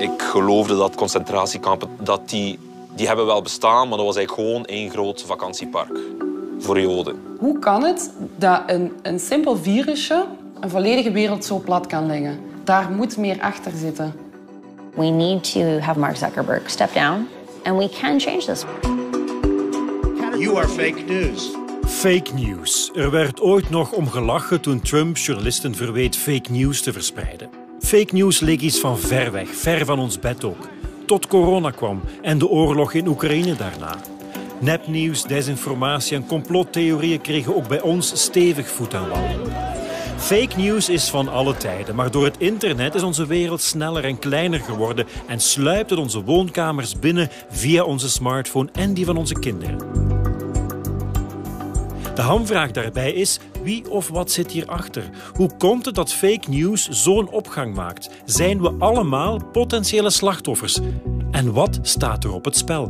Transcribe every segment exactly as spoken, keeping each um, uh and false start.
Ik geloofde dat concentratiekampen, dat die, die hebben wel bestaan, maar dat was eigenlijk gewoon één groot vakantiepark voor Joden. Hoe kan het dat een, een simpel virusje een volledige wereld zo plat kan leggen? Daar moet meer achter zitten. We need to have Mark Zuckerberg step down and we can change this. You are fake news. Fake news. Er werd ooit nog om gelachen toen Trump journalisten verweet fake news te verspreiden. Fake news leek iets van ver weg, ver van ons bed ook. Tot corona kwam en de oorlog in Oekraïne daarna. Nepnieuws, desinformatie en complottheorieën kregen ook bij ons stevig voet aan wal. Fake news is van alle tijden, maar door het internet is onze wereld sneller en kleiner geworden en sluipt het onze woonkamers binnen via onze smartphone en die van onze kinderen. De hamvraag daarbij is, wie of wat zit hierachter? Hoe komt het dat fake news zo'n opgang maakt? Zijn we allemaal potentiële slachtoffers? En wat staat er op het spel?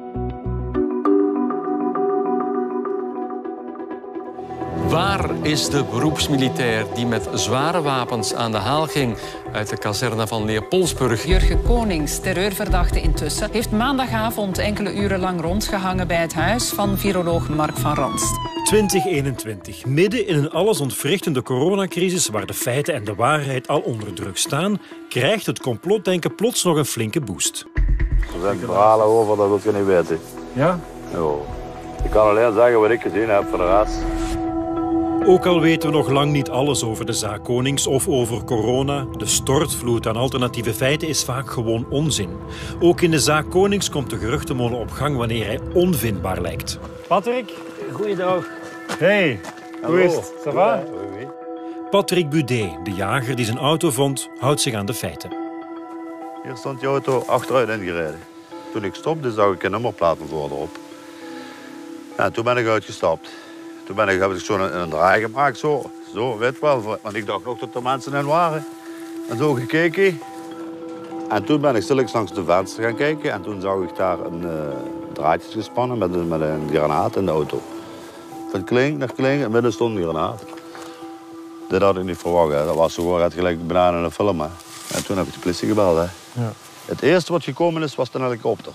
Waar is de beroepsmilitair die met zware wapens aan de haal ging uit de kazerne van Leopoldsburg? Jurgen Konings, terreurverdachte intussen, heeft maandagavond enkele uren lang rondgehangen bij het huis van viroloog Mark van Ranst. twintig eenentwintig. Midden in een allesontwrichtende coronacrisis waar de feiten en de waarheid al onder druk staan, krijgt het complotdenken plots nog een flinke boost. Er zijn verhalen over, dat wil je niet weten. Ja? Ja. Ik kan alleen zeggen wat ik gezien heb voor de rest. Ook al weten we nog lang niet alles over de zaak Konings of over corona, de stortvloed aan alternatieve feiten is vaak gewoon onzin. Ook in de zaak Konings komt de geruchtenmolen op gang wanneer hij onvindbaar lijkt. Patrick, goeiedag. Hey, hoe is het? Ça va? Patrick Budé, de jager die zijn auto vond, houdt zich aan de feiten. Hier stond die auto achteruit ingereden. Toen ik stopte, zag ik een nummerplaat van voor erop. Ja, toen ben ik uitgestapt. Toen ben ik, heb ik zo'n een, een draai gemaakt, zo, zo, weet wel. Want ik dacht nog dat er mensen in waren. En zo gekeken. En toen ben ik stilletjes langs de venster gaan kijken. En toen zag ik daar een uh, draadje gespannen met een, met een granaat in de auto. Van klink naar klink, en midden stond een granaat. Dit had ik niet verwacht, hè. Dat was gewoon het gelijk bijna in een film. Hè. En toen heb ik de politie gebeld. Hè. Ja. Het eerste wat gekomen is, was een helikopter.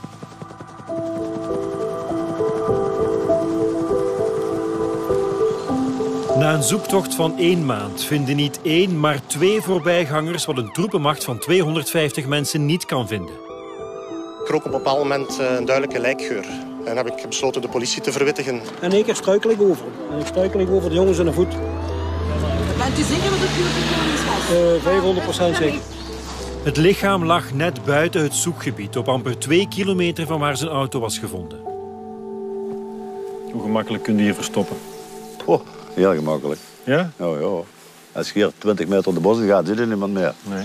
Na een zoektocht van één maand vinden niet één, maar twee voorbijgangers wat een troepenmacht van tweehonderdvijftig mensen niet kan vinden. Ik rook op een bepaald moment een duidelijke lijkgeur. En heb ik besloten de politie te verwittigen. En één keer struikel ik over. En ik struikel ik over de jongens in de voet. Bent u zeker dat het de Konings was? Uh, vijfhonderd procent zeker. Het lichaam lag net buiten het zoekgebied, op amper twee kilometer van waar zijn auto was gevonden. Hoe gemakkelijk kun je hier verstoppen? Oh, heel gemakkelijk. Ja? Ja, ja. Als je hier twintig meter de bos in gaat, zit er niemand meer. Nee.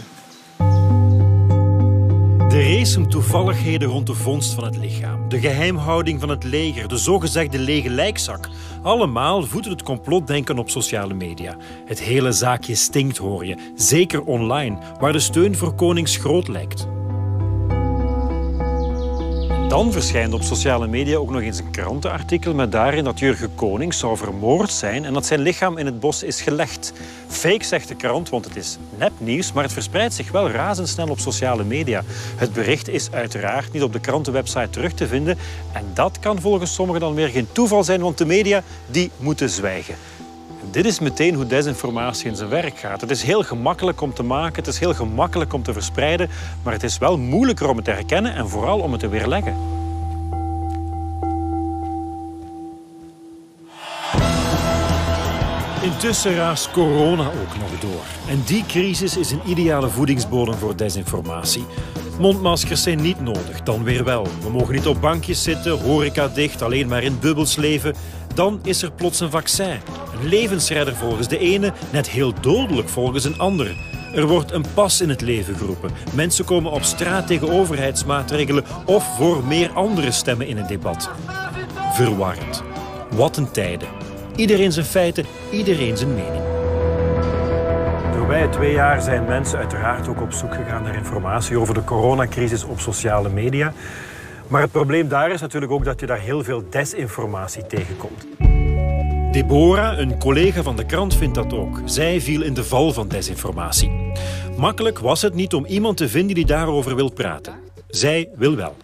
De race om toevalligheden rond de vondst van het lichaam, de geheimhouding van het leger, de zogezegde lege lijkzak. Allemaal voeden het complotdenken op sociale media. Het hele zaakje stinkt, hoor je. Zeker online, waar de steun voor Konings groot lijkt. Dan verschijnt op sociale media ook nog eens een krantenartikel met daarin dat Jurgen Konings zou vermoord zijn en dat zijn lichaam in het bos is gelegd. Fake, zegt de krant, want het is nepnieuws, maar het verspreidt zich wel razendsnel op sociale media. Het bericht is uiteraard niet op de krantenwebsite terug te vinden en dat kan volgens sommigen dan weer geen toeval zijn, want de media die moeten zwijgen. Dit is meteen hoe desinformatie in zijn werk gaat. Het is heel gemakkelijk om te maken, het is heel gemakkelijk om te verspreiden, maar het is wel moeilijker om het te herkennen en vooral om het te weerleggen. Intussen raast corona ook nog door. En die crisis is een ideale voedingsbodem voor desinformatie. Mondmaskers zijn niet nodig, dan weer wel. We mogen niet op bankjes zitten, horeca dicht, alleen maar in bubbels leven. Dan is er plots een vaccin. Een levensredder volgens de ene, net heel dodelijk volgens een andere. Er wordt een pas in het leven geroepen. Mensen komen op straat tegen overheidsmaatregelen of voor meer andere stemmen in een debat. Verwarrend. Wat een tijden. Iedereen zijn feiten, iedereen zijn mening. De voorbije twee jaar zijn mensen uiteraard ook op zoek gegaan naar informatie over de coronacrisis op sociale media. Maar het probleem daar is natuurlijk ook dat je daar heel veel desinformatie tegenkomt. Deborah, een collega van de krant, vindt dat ook. Zij viel in de val van desinformatie. Makkelijk was het niet om iemand te vinden die daarover wil praten. Zij wil wel.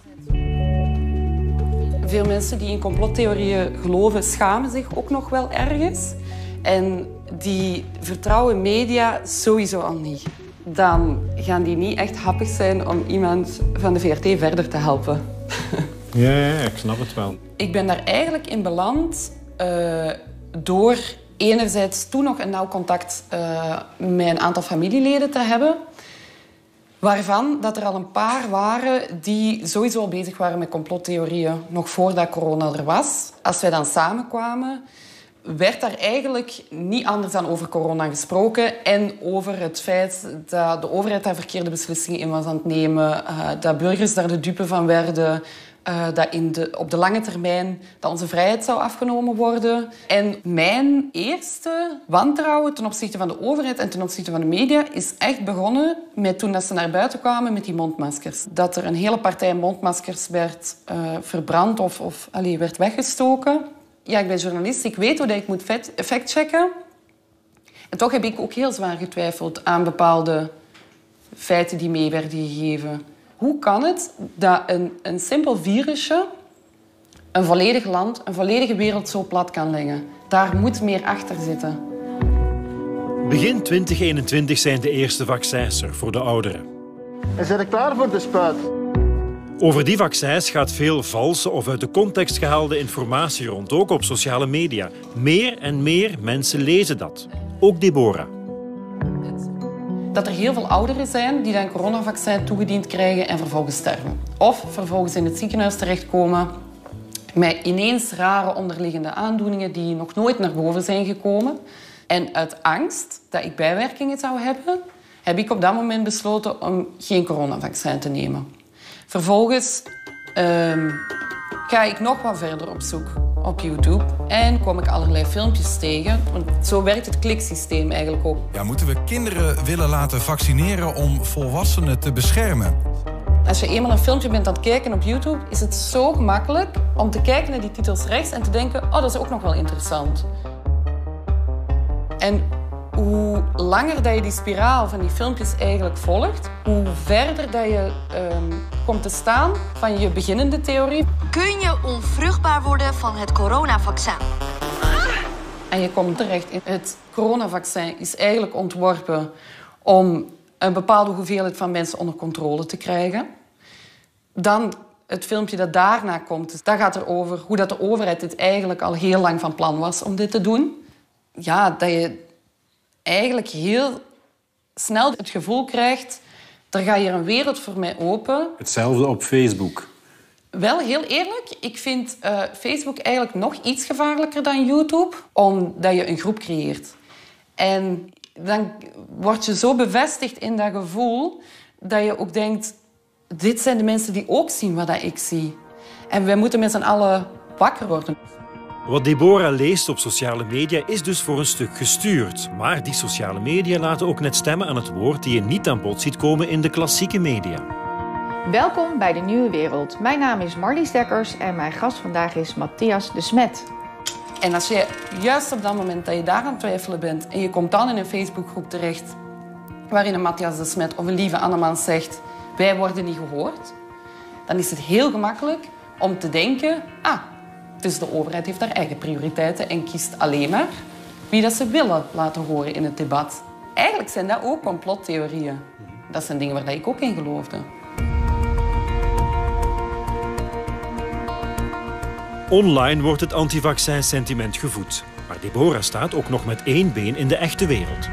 Veel mensen die in complottheorieën geloven, schamen zich ook nog wel ergens. En die vertrouwen media sowieso al niet. Dan gaan die niet echt happig zijn om iemand van de V R T verder te helpen. Ja, ja, ik snap het wel. Ik ben daar eigenlijk in beland uh, door enerzijds toen nog een nauw contact uh, met een aantal familieleden te hebben. Waarvan dat er al een paar waren die sowieso al bezig waren met complottheorieën, nog voordat corona er was. Als wij dan samenkwamen, werd daar eigenlijk niet anders dan over corona gesproken en over het feit dat de overheid daar verkeerde beslissingen in was aan het nemen, uh, dat burgers daar de dupe van werden, uh, dat in de, op de lange termijn dat onze vrijheid zou afgenomen worden. En mijn eerste wantrouwen ten opzichte van de overheid en ten opzichte van de media is echt begonnen met toen dat ze naar buiten kwamen met die mondmaskers. Dat er een hele partij mondmaskers werd uh, verbrand of, of allee, werd weggestoken. Ja, ik ben journalist. Ik weet hoe dat ik moet factchecken. En toch heb ik ook heel zwaar getwijfeld aan bepaalde feiten die mee werden gegeven. Hoe kan het dat een, een simpel virusje een volledig land, een volledige wereld zo plat kan leggen? Daar moet meer achter zitten. Begin twintig eenentwintig zijn de eerste vaccins er voor de ouderen. En zijn er klaar voor de spuit? Over die vaccins gaat veel valse of uit de context gehaalde informatie rond, ook op sociale media. Meer en meer mensen lezen dat. Ook Deborah. Dat er heel veel ouderen zijn die dan een coronavaccin toegediend krijgen en vervolgens sterven. Of vervolgens in het ziekenhuis terechtkomen met ineens rare onderliggende aandoeningen die nog nooit naar boven zijn gekomen. En uit angst dat ik bijwerkingen zou hebben, heb ik op dat moment besloten om geen coronavaccin te nemen. Vervolgens um, ga ik nog wat verder op zoek op YouTube en kom ik allerlei filmpjes tegen. Want zo werkt het kliksysteem eigenlijk ook. Ja, moeten we kinderen willen laten vaccineren om volwassenen te beschermen? Als je eenmaal een filmpje bent aan het kijken op YouTube, is het zo gemakkelijk om te kijken naar die titels rechts en te denken, oh, dat is ook nog wel interessant. En hoe langer dat je die spiraal van die filmpjes eigenlijk volgt, hoe verder dat je um, komt te staan van je beginnende theorie. Kun je onvruchtbaar worden van het coronavaccin? En je komt terecht in het coronavaccin is eigenlijk ontworpen om een bepaalde hoeveelheid van mensen onder controle te krijgen. Dan het filmpje dat daarna komt, dat gaat erover hoe dat de overheid dit eigenlijk al heel lang van plan was om dit te doen. Ja, dat je eigenlijk heel snel het gevoel krijgt, er gaat hier een wereld voor mij open. Hetzelfde op Facebook. Wel, heel eerlijk, ik vind uh, Facebook eigenlijk nog iets gevaarlijker dan YouTube, omdat je een groep creëert. En dan word je zo bevestigd in dat gevoel, dat je ook denkt, dit zijn de mensen die ook zien wat ik zie. En wij moeten met z'n allen wakker worden. Wat Deborah leest op sociale media is dus voor een stuk gestuurd. Maar die sociale media laten ook net stemmen aan het woord die je niet aan bod ziet komen in de klassieke media. Welkom bij De Nieuwe Wereld. Mijn naam is Marlies Dekkers en mijn gast vandaag is Matthias de Smet. En als je juist op dat moment dat je daar aan het twijfelen bent en je komt dan in een Facebookgroep terecht waarin een Matthias de Smet of een Lieve Annemans zegt wij worden niet gehoord, dan is het heel gemakkelijk om te denken, ah, dus de overheid heeft haar eigen prioriteiten en kiest alleen maar wie dat ze willen laten horen in het debat. Eigenlijk zijn dat ook complottheorieën. Dat zijn dingen waar ik ook in geloofde. Online wordt het antivaccin-sentiment gevoed. Maar Deborah staat ook nog met één been in de echte wereld.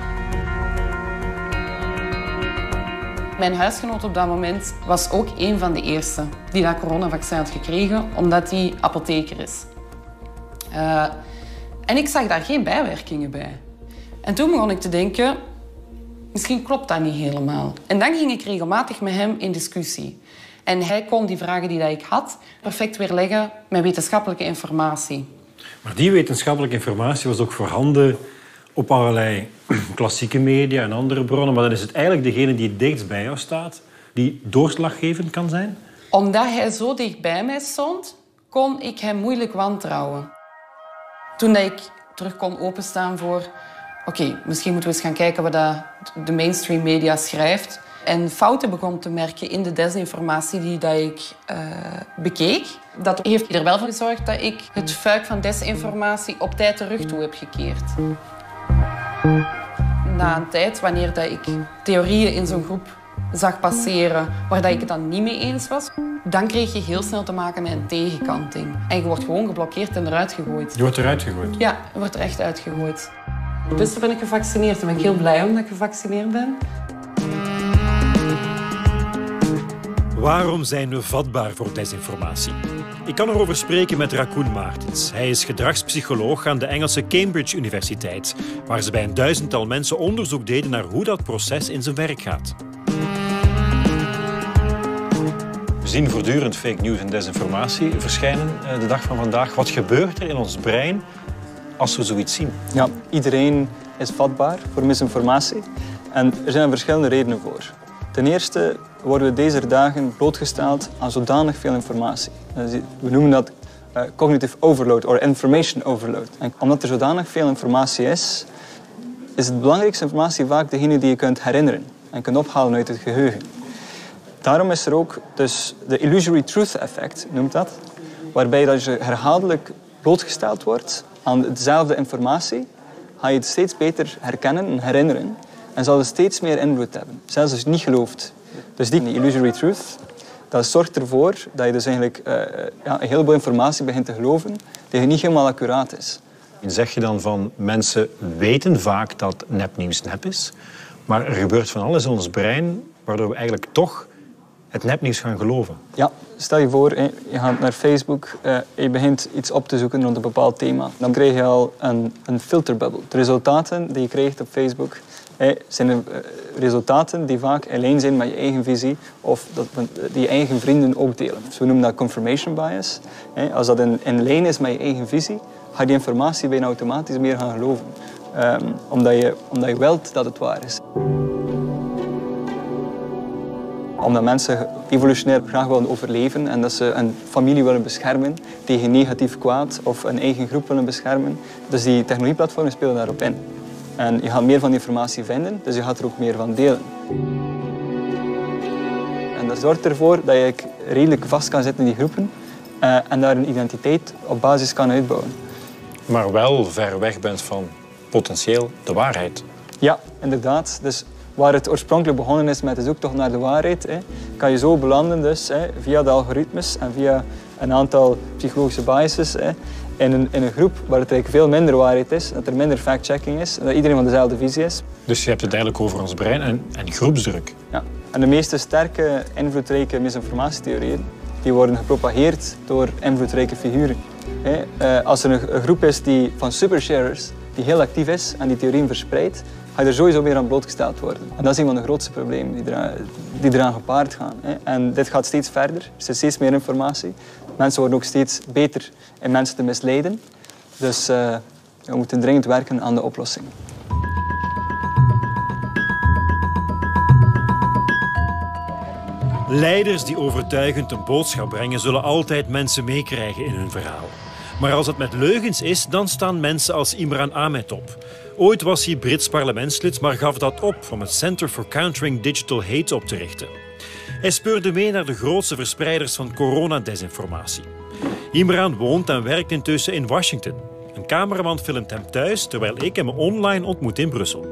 Mijn huisgenoot op dat moment was ook een van de eerste die dat coronavaccin had gekregen, omdat hij apotheker is. Uh, en ik zag daar geen bijwerkingen bij. En toen begon ik te denken, misschien klopt dat niet helemaal. En dan ging ik regelmatig met hem in discussie. En hij kon die vragen die ik had perfect weerleggen met wetenschappelijke informatie. Maar die wetenschappelijke informatie was ook voorhanden op allerlei klassieke media en andere bronnen. Maar dan is het eigenlijk degene die het dichtst bij jou staat, die doorslaggevend kan zijn? Omdat hij zo dicht bij mij stond, kon ik hem moeilijk wantrouwen. Toen ik terug kon openstaan voor oké, okay, misschien moeten we eens gaan kijken wat dat de mainstream media schrijft. En fouten begon te merken in de desinformatie die dat ik uh, bekeek. Dat heeft er wel voor gezorgd dat ik het fuik van desinformatie op tijd de rug toe heb gekeerd. Na een tijd, wanneer dat ik theorieën in zo'n groep zag passeren waar dat ik het dan niet mee eens was, dan kreeg je heel snel te maken met een tegenkanting. En je wordt gewoon geblokkeerd en eruit gegooid. Je wordt eruit gegooid? Ja, je wordt er echt uitgegooid. Dus dan ben ik gevaccineerd. Daar ben ik heel blij omdat ik gevaccineerd ben. Waarom zijn we vatbaar voor desinformatie? Ik kan erover spreken met Raccoon Martens. Hij is gedragspsycholoog aan de Engelse Cambridge Universiteit, waar ze bij een duizendtal mensen onderzoek deden naar hoe dat proces in zijn werk gaat. We zien voortdurend fake news en desinformatie verschijnen de dag van vandaag. Wat gebeurt er in ons brein als we zoiets zien? Ja, iedereen is vatbaar voor misinformatie. En er zijn verschillende redenen voor. Ten eerste worden we deze dagen blootgesteld aan zodanig veel informatie. We noemen dat uh, cognitive overload of information overload. En omdat er zodanig veel informatie is, is het belangrijkste informatie vaak degene die je kunt herinneren en kunt ophalen uit het geheugen. Daarom is er ook dus de illusory truth effect, noemt dat, waarbij dat je herhaaldelijk blootgesteld wordt aan dezelfde informatie, ga je het steeds beter herkennen en herinneren en zal het steeds meer invloed hebben, zelfs als je niet gelooft. Dus die illusory truth, dat zorgt ervoor dat je dus eigenlijk uh, ja, een heleboel informatie begint te geloven die niet helemaal accuraat is. Zeg je dan van mensen weten vaak dat nepnieuws nep is, maar er gebeurt van alles in ons brein waardoor we eigenlijk toch het nepnieuws gaan geloven? Ja, stel je voor, je gaat naar Facebook en je begint iets op te zoeken rond een bepaald thema. Dan krijg je al een, een filterbubbel. De resultaten die je krijgt op Facebook zijn resultaten die vaak in lijn zijn met je eigen visie of dat, die je eigen vrienden ook delen. Dus we noemen dat confirmation bias. Als dat in, in lijn is met je eigen visie, ga je die informatie bijna automatisch meer gaan geloven. Um, omdat, je, omdat je wilt dat het waar is. Omdat mensen evolutionair graag willen overleven en dat ze een familie willen beschermen tegen negatief kwaad of een eigen groep willen beschermen. Dus die technologieplatformen spelen daarop in. En je gaat meer van die informatie vinden, dus je gaat er ook meer van delen. En dat zorgt ervoor dat je redelijk vast kan zitten in die groepen uh, en daar een identiteit op basis kan uitbouwen. Maar wel ver weg bent van potentieel de waarheid. Ja, inderdaad. Dus waar het oorspronkelijk begonnen is met de zoektocht naar de waarheid, hè, kan je zo belanden dus, hè, via de algoritmes en via een aantal psychologische biases, hè, in, een, in een groep waar het eigenlijk veel minder waarheid is, dat er minder fact-checking is, dat iedereen van dezelfde visie is. Dus je hebt het eigenlijk over ons brein en, en groepsdruk. Ja. En de meeste sterke, invloedrijke misinformatietheorieën die worden gepropageerd door invloedrijke figuren. Hè. Uh, als er een, een groep is die, van supersharers die heel actief is en die theorieën verspreidt, ga je er sowieso meer aan blootgesteld worden. En dat is een van de grootste problemen die eraan, die eraan gepaard gaan. Hè. En dit gaat steeds verder. Er zit steeds meer informatie. Mensen worden ook steeds beter in mensen te misleiden. Dus uh, we moeten dringend werken aan de oplossing. Leiders die overtuigend een boodschap brengen, zullen altijd mensen meekrijgen in hun verhaal. Maar als het met leugens is, dan staan mensen als Imran Ahmed op. Ooit was hij Brits parlementslid, maar gaf dat op om het Center for Countering Digital Hate op te richten. Hij speurde mee naar de grootste verspreiders van coronadesinformatie. Imran woont en werkt intussen in Washington. Een cameraman filmt hem thuis, terwijl ik hem online ontmoet in Brussel.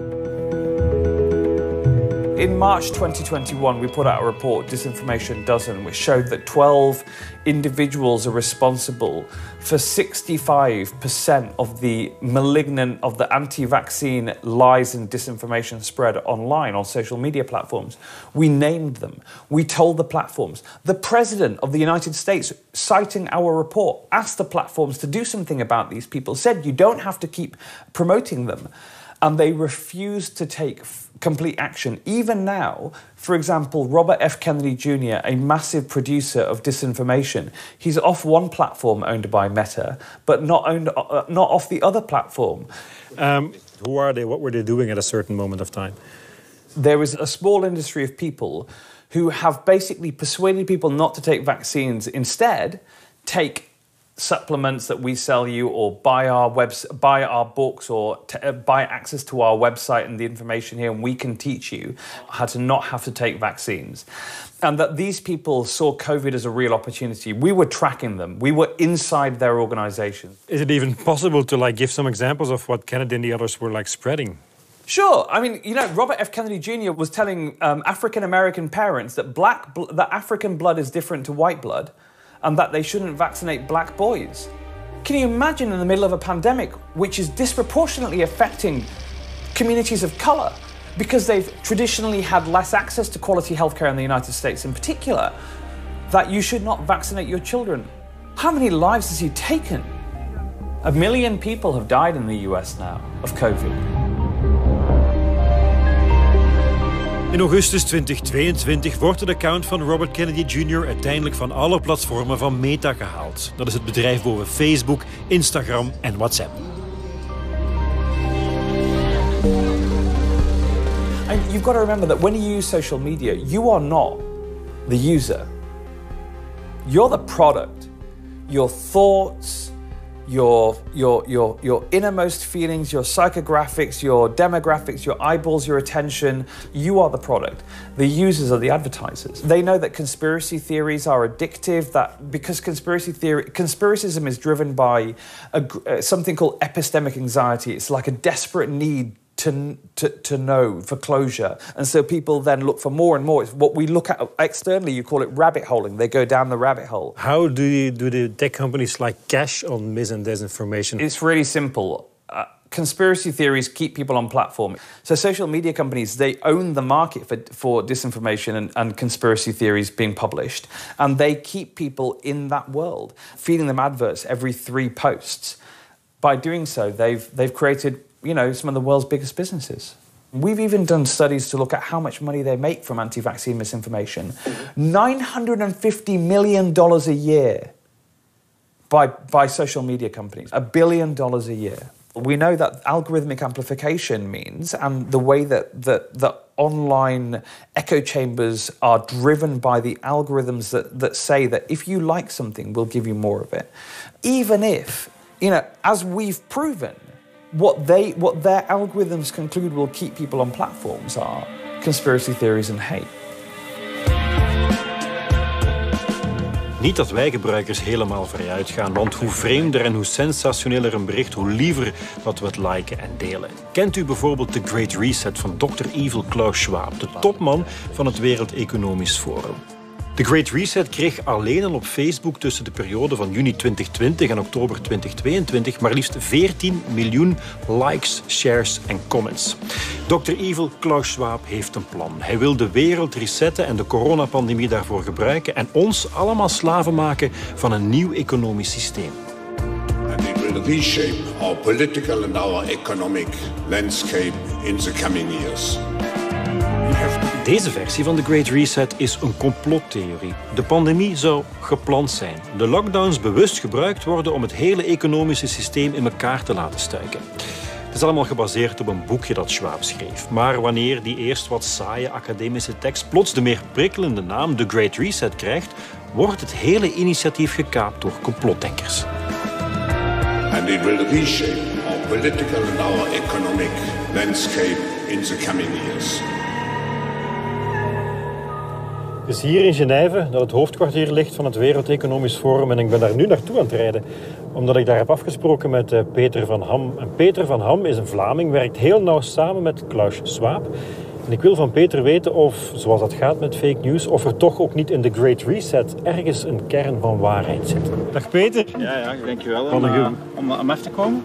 In March twenty twenty-one, we put out a report, Disinformation Dozen, which showed that twelve individuals are responsible for sixty-five percent of the malignant, of the anti-vaccine lies and disinformation spread online on social media platforms. We named them. We told the platforms. The President of the United States, citing our report, asked the platforms to do something about these people, said you don't have to keep promoting them. And they refused to take complete action. Even now, for example, Robert F. Kennedy Junior, a massive producer of disinformation, he's off one platform owned by Meta, but not owned, uh, not off the other platform. Um, who are they? What were they doing at a certain moment of time? There is a small industry of people who have basically persuaded people not to take vaccines. Instead, take supplements that we sell you, or buy our webs, buy our books, or t- uh, buy access to our website and the information here, and we can teach you how to not have to take vaccines. And that these people saw COVID as a real opportunity. We were tracking them. We were inside their organization. Is it even possible to like give some examples of what Kennedy and the others were like spreading? Sure. I mean, you know, Robert F. Kennedy Junior was telling um, African-American parents that black, bl- that African blood is different to white blood, and that they shouldn't vaccinate black boys. Can you imagine in the middle of a pandemic, which is disproportionately affecting communities of colour, because they've traditionally had less access to quality healthcare in the United States in particular, that you should not vaccinate your children? How many lives has he taken? A million people have died in the U S now of COVID. In augustus twintig tweeëntwintig wordt het account van Robert Kennedy Junior uiteindelijk van alle platformen van Meta gehaald. Dat is het bedrijf boven Facebook, Instagram en WhatsApp. And you've got to remember that when you use social media, you are not the user. You're the product. Your thoughts, your, your, your, your innermost feelings, your psychographics, your demographics, your eyeballs, your attention, you are the product. The users are the advertisers. They know that conspiracy theories are addictive, that because conspiracy theory, conspiracism is driven by a, uh, something called epistemic anxiety. It's like a desperate need To, to, to know, for closure. And so people then look for more and more. It's what we look at externally, you call it rabbit holing. They go down the rabbit hole. How do, you, do the tech companies like cash on mis- and disinformation? It's really simple. Uh, conspiracy theories keep people on platform. So social media companies, they own the market for, for disinformation and, and conspiracy theories being published. And they keep people in that world, feeding them adverts every three posts. By doing so, they've, they've created, you know, some of the world's biggest businesses. We've even done studies to look at how much money they make from anti-vaccine misinformation. nine hundred fifty million dollars a year by, by social media companies. A billion dollars a year. We know that algorithmic amplification means, and the way that the, the online echo chambers are driven by the algorithms that, that say that if you like something, we'll give you more of it. Even if, you know, as we've proven, What, they, what their algorithms conclude will keep people on platforms are conspiracy theories and hate. Niet dat wij gebruikers helemaal vrijuit gaan, want hoe vreemder en hoe sensationeler een bericht, hoe liever dat we het liken en delen. Kent u bijvoorbeeld de Great Reset van dokter Evil Klaus Schwab, de topman van het Wereld Economisch Forum? De Great Reset kreeg alleen al op Facebook tussen de periode van juni twintig twintig en oktober twintig tweeëntwintig maar liefst veertien miljoen likes, shares en comments. dokter Evil Klaus Schwab heeft een plan. Hij wil de wereld resetten en de coronapandemie daarvoor gebruiken en ons allemaal slaven maken van een nieuw economisch systeem. And it will reshape our political and our economic landscape in the coming years. Deze versie van de Great Reset is een complottheorie. De pandemie zou gepland zijn. De lockdowns bewust gebruikt worden om het hele economische systeem in elkaar te laten stuiken. Het is allemaal gebaseerd op een boekje dat Schwab schreef. Maar wanneer die eerst wat saaie academische tekst plots de meer prikkelende naam The Great Reset krijgt, wordt het hele initiatief gekaapt door complotdenkers. And it will reshape our political and our economic landscape in the coming years. Het is hier in Genève dat het hoofdkwartier ligt van het Wereld Economisch Forum en ik ben daar nu naartoe aan het rijden, omdat ik daar heb afgesproken met uh, Peter van Ham. En Peter van Ham is een Vlaming, werkt heel nauw samen met Klaus Schwab. En ik wil van Peter weten of, zoals dat gaat met fake news, of er toch ook niet in de Great Reset ergens een kern van waarheid zit. Dag Peter. Ja, ja, dankjewel om, uh, om, om af te komen.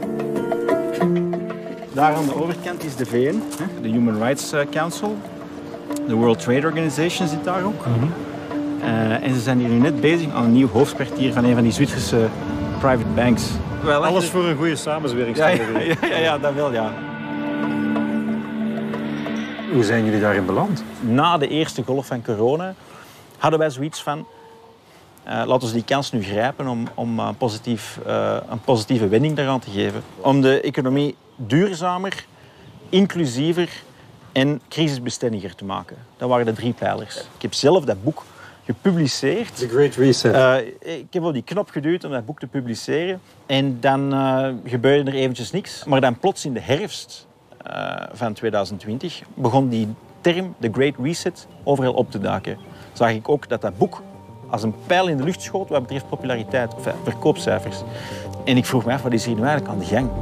Daar aan de overkant is de V N, de Human Rights Council. De World Trade Organization zit daar ook. Mm-hmm. uh, en ze zijn hier nu net bezig aan een nieuw hoofdkwartier van een van die Zwitserse private banks. Wel, alles voor een goede samenzwering. Ja, ja, ja, ja, ja, dat wel, ja. Hoe zijn jullie daarin beland? Na de eerste golf van corona hadden wij zoiets van... Uh, laten we die kans nu grijpen om, om uh, positief, uh, een positieve wending daaraan te geven. Om de economie duurzamer, inclusiever en crisisbestendiger te maken. Dat waren de drie pijlers. Ik heb zelf dat boek gepubliceerd. The Great Reset. Uh, ik heb op die knop geduwd om dat boek te publiceren. En dan uh, gebeurde er eventjes niks. Maar dan plots in de herfst uh, van twintig twintig begon die term, The Great Reset, overal op te duiken. Zag ik ook dat dat boek als een pijl in de lucht schoot wat betreft populariteit, of verkoopcijfers. En ik vroeg me af, wat is hier nu eigenlijk aan de gang?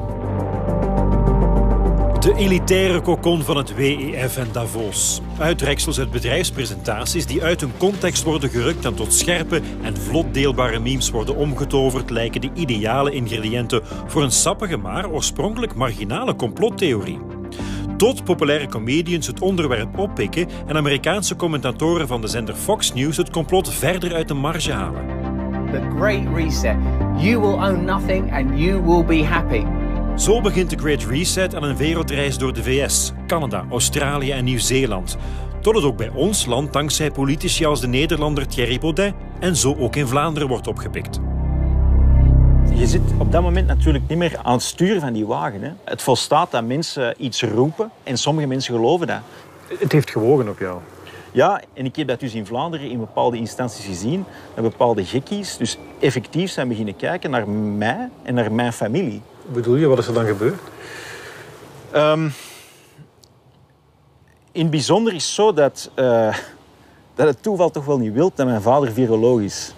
De elitaire cocon van het W E F en Davos. Uittreksels uit bedrijfspresentaties die uit hun context worden gerukt en tot scherpe en vlot deelbare memes worden omgetoverd, lijken de ideale ingrediënten voor een sappige maar oorspronkelijk marginale complottheorie. Tot populaire comedians het onderwerp oppikken en Amerikaanse commentatoren van de zender Fox News het complot verder uit de marge halen. The Great Reset. You will own nothing and you will be happy. Zo begint de Great Reset aan een wereldreis door de V S, Canada, Australië en Nieuw-Zeeland. Tot het ook bij ons land dankzij politici als de Nederlander Thierry Baudet en zo ook in Vlaanderen wordt opgepikt. Je zit op dat moment natuurlijk niet meer aan het stuur van die wagen. Hè. Het volstaat dat mensen iets roepen en sommige mensen geloven dat. Het heeft gewogen op jou. Ja, en ik heb dat dus in Vlaanderen in bepaalde instanties gezien. Dat bepaalde gekkies dus effectief zijn beginnen kijken naar mij en naar mijn familie. Wat bedoel je? Wat is er dan gebeurd? Um, in het bijzonder is het zo dat, uh, dat het toeval toch wel niet wil dat mijn vader viroloog is.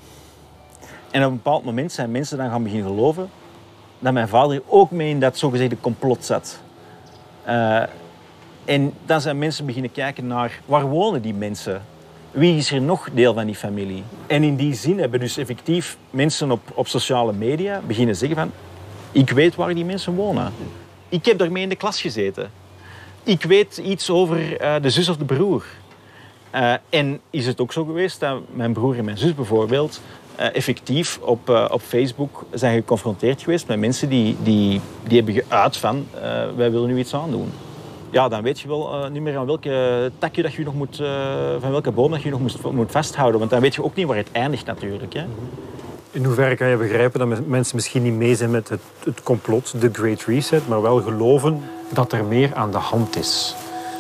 En op een bepaald moment zijn mensen dan gaan beginnen geloven dat mijn vader ook mee in dat zogezegde complot zat. Uh, en dan zijn mensen beginnen kijken naar waar wonen die mensen? Wie is er nog deel van die familie? En in die zin hebben dus effectief mensen op, op sociale media beginnen zeggen van ik weet waar die mensen wonen. Ik heb daarmee in de klas gezeten. Ik weet iets over uh, de zus of de broer. Uh, en is het ook zo geweest dat mijn broer en mijn zus bijvoorbeeld uh, effectief op, uh, op Facebook zijn geconfronteerd geweest met mensen die, die, die hebben geuit van uh, wij willen nu iets aandoen. Ja, dan weet je wel uh, niet meer aan welke takje dat je nog moet, uh, van welke boom dat je nog moet, moet vasthouden. Want dan weet je ook niet waar het eindigt natuurlijk. Hè. In hoeverre kan je begrijpen dat mensen misschien niet mee zijn met het, het complot, de Great Reset, maar wel geloven dat er meer aan de hand is?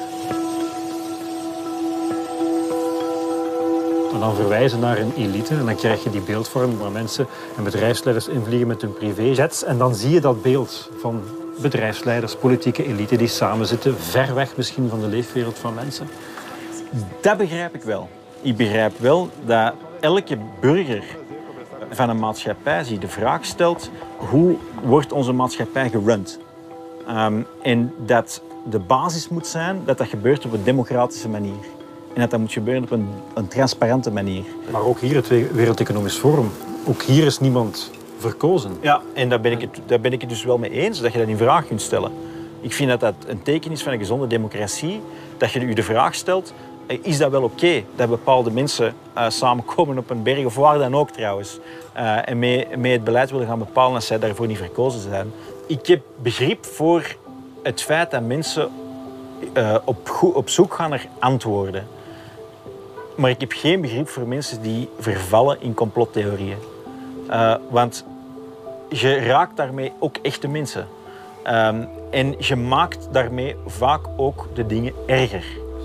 En dan verwijzen naar een elite en dan krijg je die beeldvorm waar mensen en bedrijfsleiders invliegen met hun privéjets. En dan zie je dat beeld van bedrijfsleiders, politieke elite die samen zitten, ver weg misschien van de leefwereld van mensen. Dat begrijp ik wel. Ik begrijp wel dat elke burger van een maatschappij zich de vraag stelt hoe wordt onze maatschappij gerund? Um, en dat de basis moet zijn dat dat gebeurt op een democratische manier. En dat dat moet gebeuren op een, een transparante manier. Maar ook hier het Wereld Economisch Forum. Ook hier is niemand verkozen. Ja, en daar ben ik het, daar ben ik het dus wel mee eens, dat je dat in vraag kunt stellen. Ik vind dat dat een teken is van een gezonde democratie, dat je je de vraag stelt, is dat wel oké okay, dat bepaalde mensen uh, samenkomen op een berg, of waar dan ook trouwens, uh, en mee, mee het beleid willen gaan bepalen als zij daarvoor niet verkozen zijn. Ik heb begrip voor het feit dat mensen uh, op, go- op zoek gaan naar antwoorden. Maar ik heb geen begrip voor mensen die vervallen in complottheorieën. Uh, want je raakt daarmee ook echte mensen. Um, en je maakt daarmee vaak ook de dingen erger.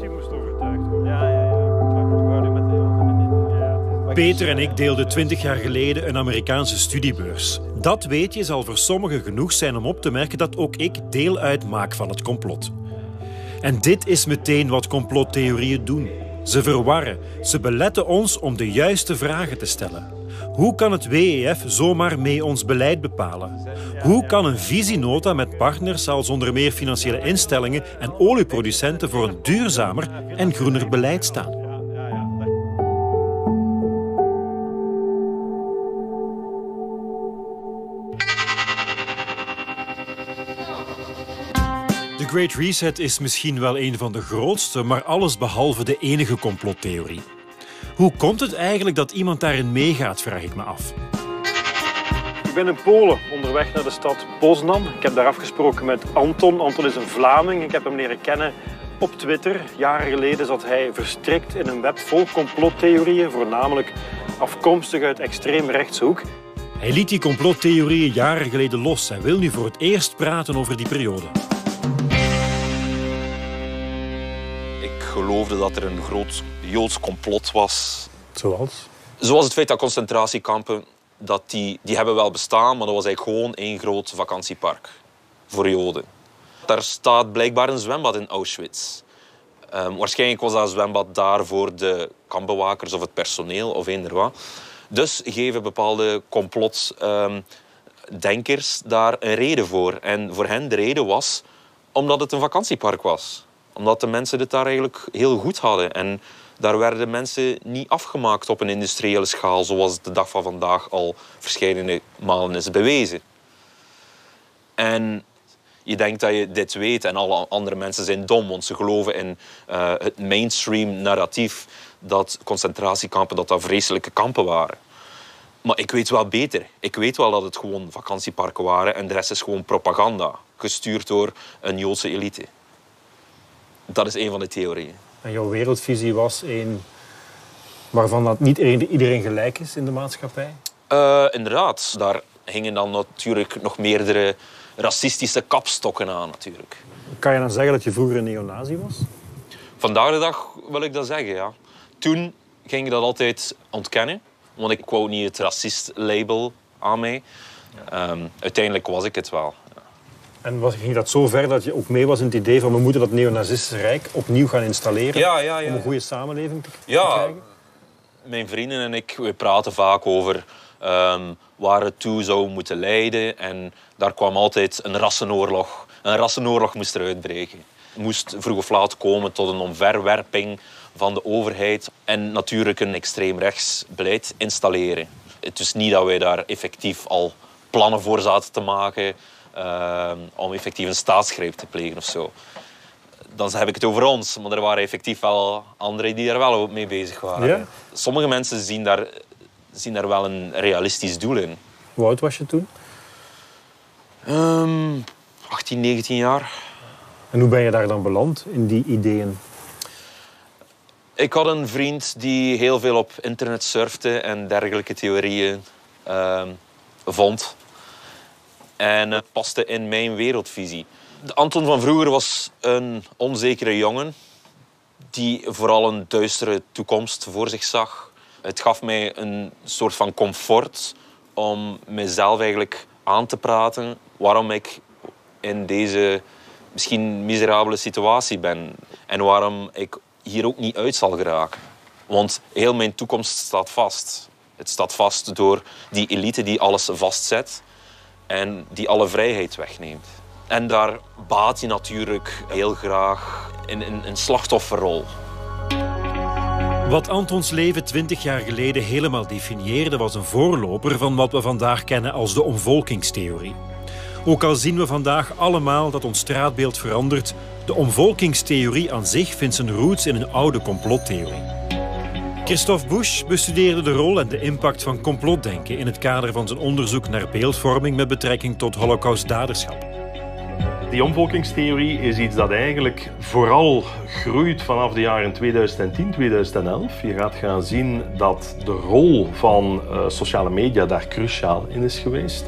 Peter en ik deelden twintig jaar geleden een Amerikaanse studiebeurs. Dat weet je zal voor sommigen genoeg zijn om op te merken dat ook ik deel uitmaak van het complot. En dit is meteen wat complottheorieën doen. Ze verwarren, ze beletten ons om de juiste vragen te stellen. Hoe kan het W E F zomaar mee ons beleid bepalen? Hoe kan een visienota met partners als onder meer financiële instellingen en olieproducenten voor een duurzamer en groener beleid staan? De Great Reset is misschien wel een van de grootste, maar allesbehalve de enige complottheorie. Hoe komt het eigenlijk dat iemand daarin meegaat, vraag ik me af. Ik ben in Polen, onderweg naar de stad Poznan. Ik heb daar afgesproken met Anton. Anton is een Vlaming. Ik heb hem leren kennen op Twitter. Jaren geleden zat hij verstrikt in een web vol complottheorieën, voornamelijk afkomstig uit extreemrechtse hoek. Hij liet die complottheorieën jaren geleden los en wil nu voor het eerst praten over die periode. Ik geloofde dat er een groot Joods complot was Zoals? Zoals het feit dat concentratiekampen, dat die, die hebben wel bestaan, maar dat was eigenlijk gewoon één groot vakantiepark voor Joden. Daar staat blijkbaar een zwembad in Auschwitz. Um, waarschijnlijk was dat zwembad daar voor de kampbewakers of het personeel of eender wat. Dus geven bepaalde complotdenkers um, daar een reden voor. En voor hen de reden was omdat het een vakantiepark was. Omdat de mensen het daar eigenlijk heel goed hadden. En daar werden mensen niet afgemaakt op een industriële schaal, zoals de dag van vandaag al verschillende malen is bewezen. En je denkt dat je dit weet en alle andere mensen zijn dom, want ze geloven in uh, het mainstream narratief dat concentratiekampen dat dat vreselijke kampen waren. Maar ik weet wel beter. Ik weet wel dat het gewoon vakantieparken waren en de rest is gewoon propaganda, gestuurd door een Joodse elite. Dat is een van de theorieën. En jouw wereldvisie was een waarvan dat niet iedereen gelijk is in de maatschappij? Uh, inderdaad. Daar hingen dan natuurlijk nog meerdere racistische kapstokken aan, natuurlijk. Kan je dan zeggen dat je vroeger een neonazi was? Vandaag de dag wil ik dat zeggen, ja. Toen ging ik dat altijd ontkennen, want ik wou niet het racist-label aan mij. Ja. Um, uiteindelijk was ik het wel. Ja. En was, ging dat zo ver dat je ook mee was in het idee van we moeten dat neonazistische rijk opnieuw gaan installeren ja, ja, ja. om een goede samenleving te, ja, te krijgen? Mijn vrienden en ik we praten vaak over um, waar het toe zou moeten leiden. En daar kwam altijd een rassenoorlog. Een rassenoorlog moest eruit breken. Het moest vroeg of laat komen tot een omverwerping van de overheid en natuurlijk een extreem rechts beleid installeren. Het is niet dat wij daar effectief al plannen voor zaten te maken uh, om effectief een staatsgreep te plegen of zo. Dan heb ik het over ons, maar er waren effectief wel anderen die daar wel mee bezig waren. Ja? Sommige mensen zien daar, zien daar wel een realistisch doel in. Hoe oud was je toen? Um, achttien, negentien jaar. En hoe ben je daar dan beland, in die ideeën? Ik had een vriend die heel veel op internet surfte en dergelijke theorieën uh, vond. En het paste in mijn wereldvisie. De Anton van vroeger was een onzekere jongen die vooral een duistere toekomst voor zich zag. Het gaf mij een soort van comfort om mezelf eigenlijk aan te praten waarom ik in deze misschien miserabele situatie ben en waarom ik hier ook niet uit zal geraken. Want heel mijn toekomst staat vast. Het staat vast door die elite die alles vastzet en die alle vrijheid wegneemt. En daar baat je natuurlijk heel graag in een, een slachtofferrol. Wat Antons leven twintig jaar geleden helemaal definieerde, was een voorloper van wat we vandaag kennen als de omvolkingstheorie. Ook al zien we vandaag allemaal dat ons straatbeeld verandert, de omvolkingstheorie aan zich vindt zijn roots in een oude complottheorie. Christophe Busch bestudeerde de rol en de impact van complotdenken in het kader van zijn onderzoek naar beeldvorming met betrekking tot holocaustdaderschap. Die omvolkingstheorie is iets dat eigenlijk vooral groeit vanaf de jaren tweeduizend tien, tweeduizend elf. Je gaat gaan zien dat de rol van uh, sociale media daar cruciaal in is geweest.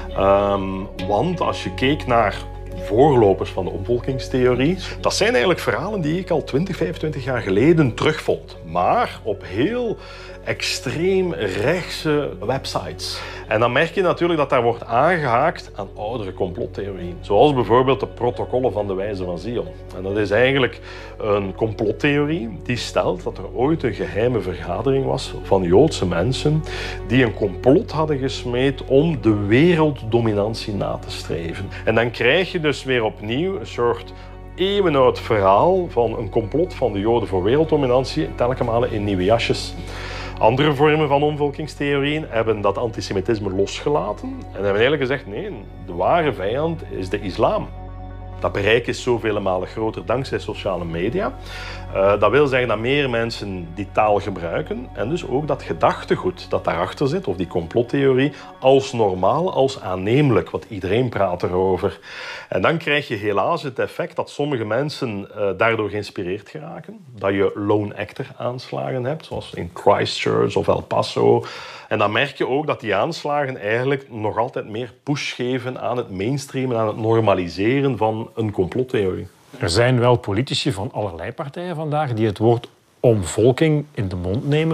Um, want als je keek naar voorlopers van de omvolkingstheorie, dat zijn eigenlijk verhalen die ik al twintig, vijfentwintig jaar geleden terugvond. Maar op heel extreem rechtse websites. En dan merk je natuurlijk dat daar wordt aangehaakt aan oudere complottheorieën. Zoals bijvoorbeeld de protocollen van de Wijze van Zion. En dat is eigenlijk een complottheorie die stelt dat er ooit een geheime vergadering was van Joodse mensen die een complot hadden gesmeed om de werelddominantie na te streven. En dan krijg je dus weer opnieuw een soort eeuwenoud verhaal van een complot van de Joden voor werelddominantie, telkens malen in nieuwe jasjes. Andere vormen van omvolkingstheorieën hebben dat antisemitisme losgelaten en hebben eigenlijk gezegd, nee, de ware vijand is de islam. Dat bereik is zoveel malen groter dankzij sociale media. Uh, dat wil zeggen dat meer mensen die taal gebruiken en dus ook dat gedachtegoed dat daarachter zit, of die complottheorie, als normaal, als aannemelijk, want iedereen praat erover. En dan krijg je helaas het effect dat sommige mensen uh, daardoor geïnspireerd geraken. Dat je lone actor aanslagen hebt, zoals in Christchurch of El Paso. En dan merk je ook dat die aanslagen eigenlijk nog altijd meer push geven aan het mainstreamen, aan het normaliseren van een complottheorie. Er zijn wel politici van allerlei partijen vandaag die het woord omvolking in de mond nemen.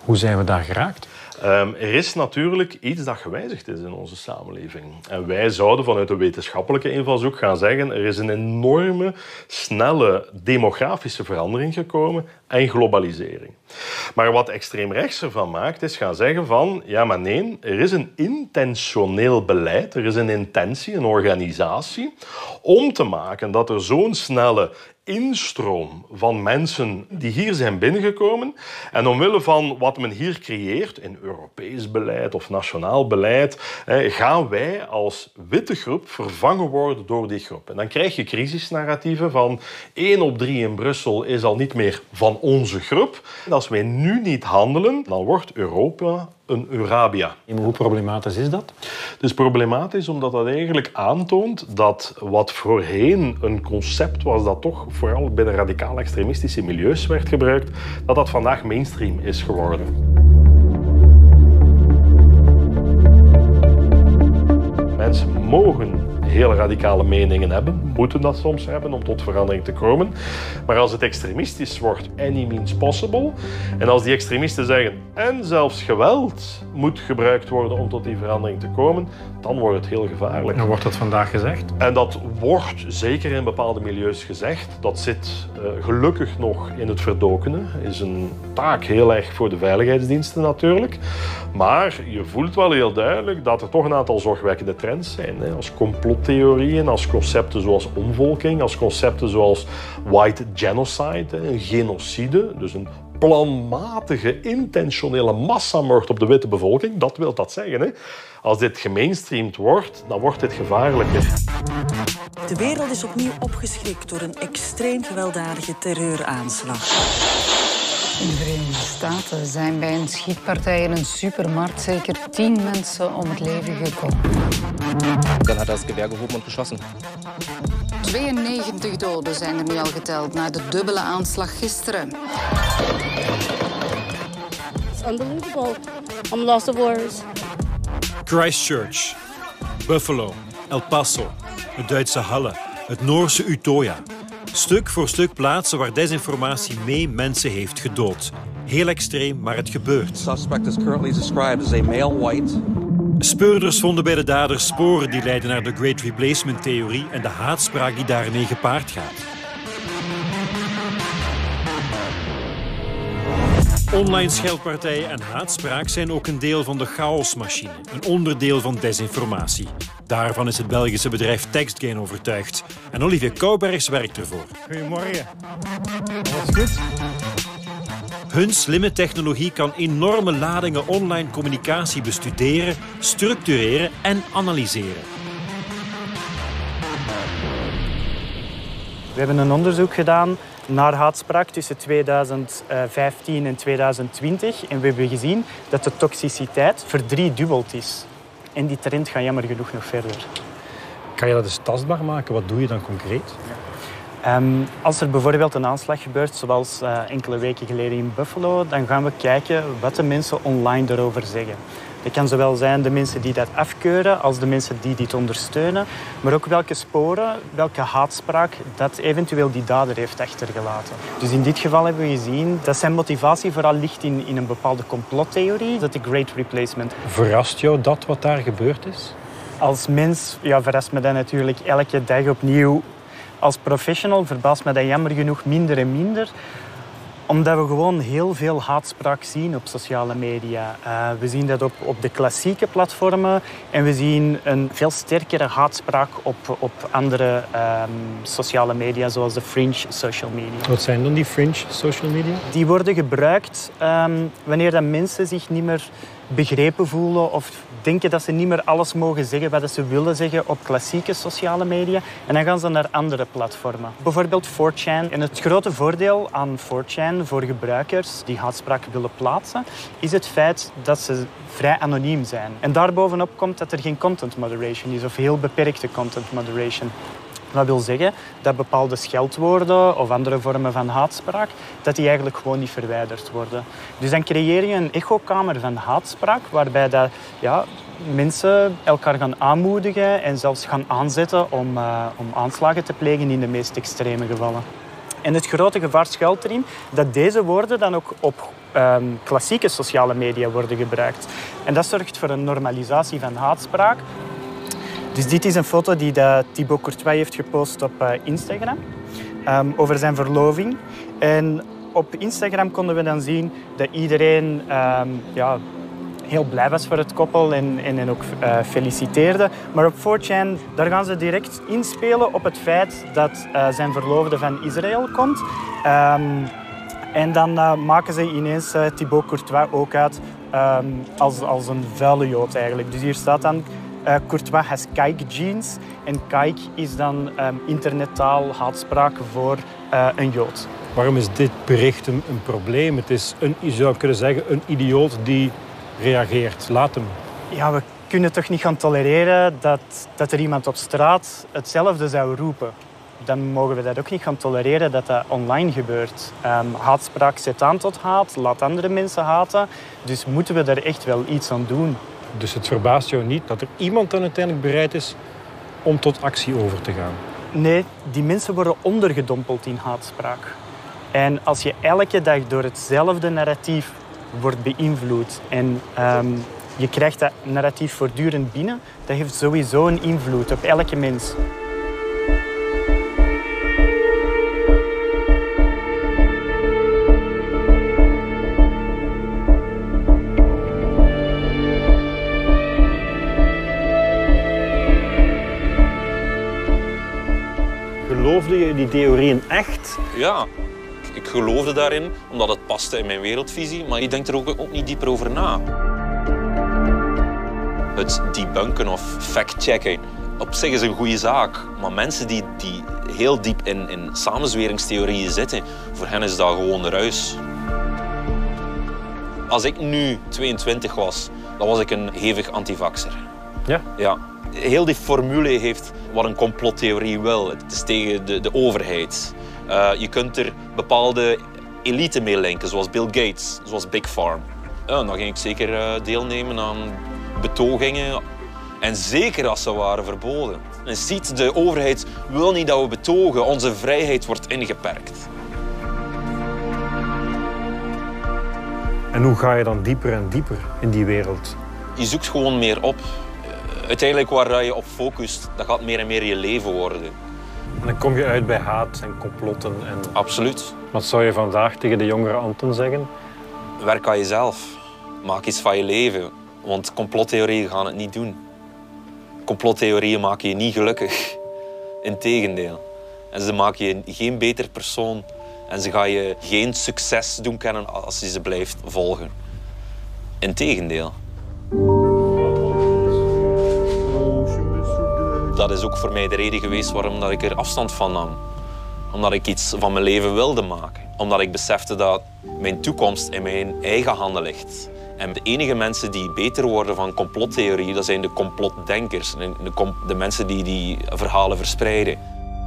Hoe zijn we daar geraakt? Um, er is natuurlijk iets dat gewijzigd is in onze samenleving. En wij zouden vanuit de wetenschappelijke invalshoek gaan zeggen, er is een enorme, snelle demografische verandering gekomen en globalisering. Maar wat extreem rechts ervan maakt, is gaan zeggen van, ja maar nee, er is een intentioneel beleid, er is een intentie, een organisatie, om te maken dat er zo'n snelle instroom van mensen die hier zijn binnengekomen. En omwille van wat men hier creëert, in Europees beleid of nationaal beleid, gaan wij als witte groep vervangen worden door die groep. En dan krijg je crisisnarratieven van één op drie in Brussel is al niet meer van onze groep. En als wij nu niet handelen, dan wordt Europa een Eurabia. En hoe problematisch is dat? Het is problematisch omdat dat eigenlijk aantoont dat wat voorheen een concept was dat toch vooral binnen radicaal-extremistische milieus werd gebruikt, dat dat vandaag mainstream is geworden. Mensen mogen hele radicale meningen hebben, moeten dat soms hebben om tot verandering te komen. Maar als het extremistisch wordt, any means possible, en als die extremisten zeggen, en zelfs geweld moet gebruikt worden om tot die verandering te komen, dan wordt het heel gevaarlijk. En wordt dat vandaag gezegd? En dat wordt zeker in bepaalde milieus gezegd. Dat zit uh, gelukkig nog in het verdokene. Is een taak heel erg voor de veiligheidsdiensten natuurlijk. Maar je voelt wel heel duidelijk dat er toch een aantal zorgwekkende trends zijn. Hè? Als complottheorieën, als concepten zoals omvolking, als concepten zoals white genocide, hè? Een genocide, dus een planmatige, intentionele massamoord op de witte bevolking. Dat wil dat zeggen. Hè? Als dit gemainstreamd wordt, dan wordt dit gevaarlijker. De wereld is opnieuw opgeschrikt door een extreem gewelddadige terreuraanslag. In de Verenigde Staten zijn bij een schietpartij in een supermarkt zeker tien mensen om het leven gekomen. Dan had hij het geweer gehoben en geschossen. tweeënnegentig doden zijn er nu al geteld na de dubbele aanslag gisteren. It's unbelievable. I'm lost of words. Christchurch, Buffalo, El Paso, het Duitse Halle, het Noorse Utoya. Stuk voor stuk plaatsen waar desinformatie mee mensen heeft gedood. Heel extreem, maar het gebeurt. The suspect is currently described as a male white. Speurders vonden bij de daders sporen die leiden naar de Great Replacement-theorie en de haatspraak die daarmee gepaard gaat. Online scheldpartijen en haatspraak zijn ook een deel van de chaosmachine, een onderdeel van desinformatie. Daarvan is het Belgische bedrijf TextGain overtuigd. En Olivier Koubergs werkt ervoor. Goedemorgen. Alles goed? Hun slimme technologie kan enorme ladingen online communicatie bestuderen, structureren en analyseren. We hebben een onderzoek gedaan naar haatspraak tussen tweeduizend vijftien en tweeduizend twintig. En we hebben gezien dat de toxiciteit verdriedubbeld is. En die trend gaat jammer genoeg nog verder. Kan je dat eens tastbaar maken? Wat doe je dan concreet? Um, als er bijvoorbeeld een aanslag gebeurt, zoals uh, enkele weken geleden in Buffalo, dan gaan we kijken wat de mensen online erover zeggen. Dat kan zowel zijn de mensen die dat afkeuren als de mensen die dit ondersteunen. Maar ook welke sporen, welke haatspraak dat eventueel die dader heeft achtergelaten. Dus in dit geval hebben we gezien dat zijn motivatie vooral ligt in, in een bepaalde complottheorie. Dat de Great Replacement. Verrast jou dat wat daar gebeurd is? Als mens ja, verrast me dat natuurlijk elke dag opnieuw. Als professional verbaast me dat jammer genoeg minder en minder. Omdat we gewoon heel veel haatspraak zien op sociale media. Uh, we zien dat op, op de klassieke platformen. En we zien een veel sterkere haatspraak op, op andere um, sociale media, zoals de fringe social media. Wat zijn dan die fringe social media? Die worden gebruikt um, wanneer dat mensen zich niet meer begrepen voelen of denken dat ze niet meer alles mogen zeggen wat ze willen zeggen op klassieke sociale media. En dan gaan ze naar andere platformen. Bijvoorbeeld four chan. En het grote voordeel aan four chan voor gebruikers die haatspraak willen plaatsen, is het feit dat ze vrij anoniem zijn. En daarbovenop komt dat er geen content moderation is of heel beperkte content moderation. Dat wil zeggen dat bepaalde scheldwoorden of andere vormen van haatspraak, dat die eigenlijk gewoon niet verwijderd worden. Dus dan creëer je een echokamer van haatspraak, waarbij dat, ja, mensen elkaar gaan aanmoedigen en zelfs gaan aanzetten om, uh, om aanslagen te plegen in de meest extreme gevallen. En het grote gevaar schuilt erin dat deze woorden dan ook op um, klassieke sociale media worden gebruikt. En dat zorgt voor een normalisatie van haatspraak. Dus dit is een foto die de Thibaut Courtois heeft gepost op uh, Instagram um, over zijn verloving. En op Instagram konden we dan zien dat iedereen um, ja, heel blij was voor het koppel en, en, en ook uh, feliciteerde. Maar op four chan daar gaan ze direct inspelen op het feit dat uh, zijn verloofde van Israël komt. Um, en dan uh, maken ze ineens uh, Thibaut Courtois ook uit um, als, als een vuile Jood eigenlijk. Dus hier staat dan uh, Courtois has kijk jeans. En kijk is dan um, internettaal, haatspraak voor uh, een Jood. Waarom is dit bericht een, een probleem? Het is, een, je zou kunnen zeggen, een idioot die reageert. Laat hem. Ja, we kunnen toch niet gaan tolereren dat, dat er iemand op straat hetzelfde zou roepen. Dan mogen we dat ook niet gaan tolereren dat dat online gebeurt. Um, haatspraak zet aan tot haat, laat andere mensen haten. Dus moeten we er echt wel iets aan doen. Dus het verbaast jou niet dat er iemand dan uiteindelijk bereid is om tot actie over te gaan? Nee, die mensen worden ondergedompeld in haatspraak. En als je elke dag door hetzelfde narratief wordt beïnvloed en um, je krijgt dat narratief voortdurend binnen, dat heeft sowieso een invloed op elke mens. Geloofde je die theorieën echt? Ja, ik geloofde daarin, omdat het paste in mijn wereldvisie, maar ik denk er ook, ook niet dieper over na. Het debunken of fact-checken op zich is een goede zaak, maar mensen die, die heel diep in, in samenzweringstheorieën zitten, voor hen is dat gewoon ruis. Als ik nu tweeëntwintig was, dan was ik een hevig antivaxer. Ja? Ja. Heel die formule heeft wat een complottheorie wil. Het is tegen de, de overheid. Uh, je kunt er bepaalde elite mee linken, zoals Bill Gates, zoals Big Pharma. Ja, dan ging ik zeker uh, deelnemen aan betogingen. En zeker als ze waren verboden. En je ziet, de overheid wil niet dat we betogen. Onze vrijheid wordt ingeperkt. En hoe ga je dan dieper en dieper in die wereld? Je zoekt gewoon meer op. Uiteindelijk waar je op focust, dat gaat meer en meer je leven worden. En dan kom je uit bij haat en complotten. En... Absoluut. Wat zou je vandaag tegen de jongere Anton zeggen? Werk aan jezelf. Maak iets van je leven. Want complottheorieën gaan het niet doen. Complottheorieën maken je niet gelukkig. Integendeel. En ze maken je geen beter persoon. En ze gaan je geen succes doen kennen als je ze blijft volgen. Integendeel. Dat is ook voor mij de reden geweest waarom dat ik er afstand van nam. Omdat ik iets van mijn leven wilde maken. Omdat ik besefte dat mijn toekomst in mijn eigen handen ligt. En de enige mensen die beter worden van complottheorie, dat zijn de complotdenkers. De, de mensen die die verhalen verspreiden.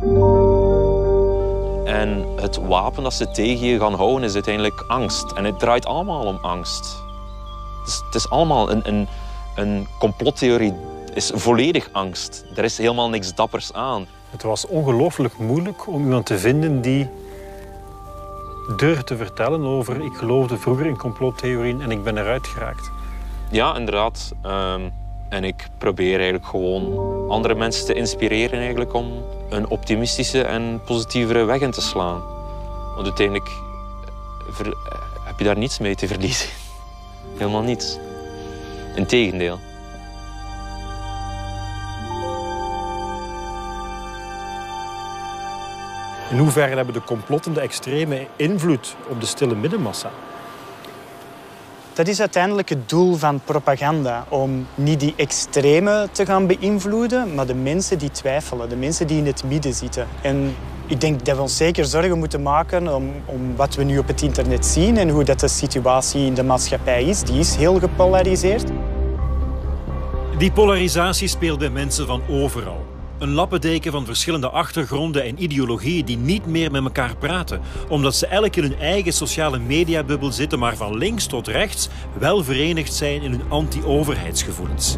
En het wapen dat ze tegen je gaan houden is uiteindelijk angst. En het draait allemaal om angst. Het is, het is allemaal een, een, een complottheorie. Is volledig angst. Er is helemaal niks dappers aan. Het was ongelooflijk moeilijk om iemand te vinden die durfde te vertellen over ik geloofde vroeger in complottheorieën en ik ben eruit geraakt. Ja, inderdaad. Um, en ik probeer eigenlijk gewoon andere mensen te inspireren eigenlijk om een optimistische en positievere weg in te slaan. Want uiteindelijk ver, heb je daar niets mee te verliezen. Helemaal niets. Integendeel. In hoeverre hebben de complotten de extreme invloed op de stille middenmassa? Dat is uiteindelijk het doel van propaganda. Om niet die extreme te gaan beïnvloeden, maar de mensen die twijfelen. De mensen die in het midden zitten. En ik denk dat we ons zeker zorgen moeten maken om, om wat we nu op het internet zien en hoe dat de situatie in de maatschappij is. Die is heel gepolariseerd. Die polarisatie speelt bij mensen van overal. Een lappendeken van verschillende achtergronden en ideologieën die niet meer met elkaar praten, omdat ze elk in hun eigen sociale mediabubbel zitten, maar van links tot rechts wel verenigd zijn in hun anti-overheidsgevoelens.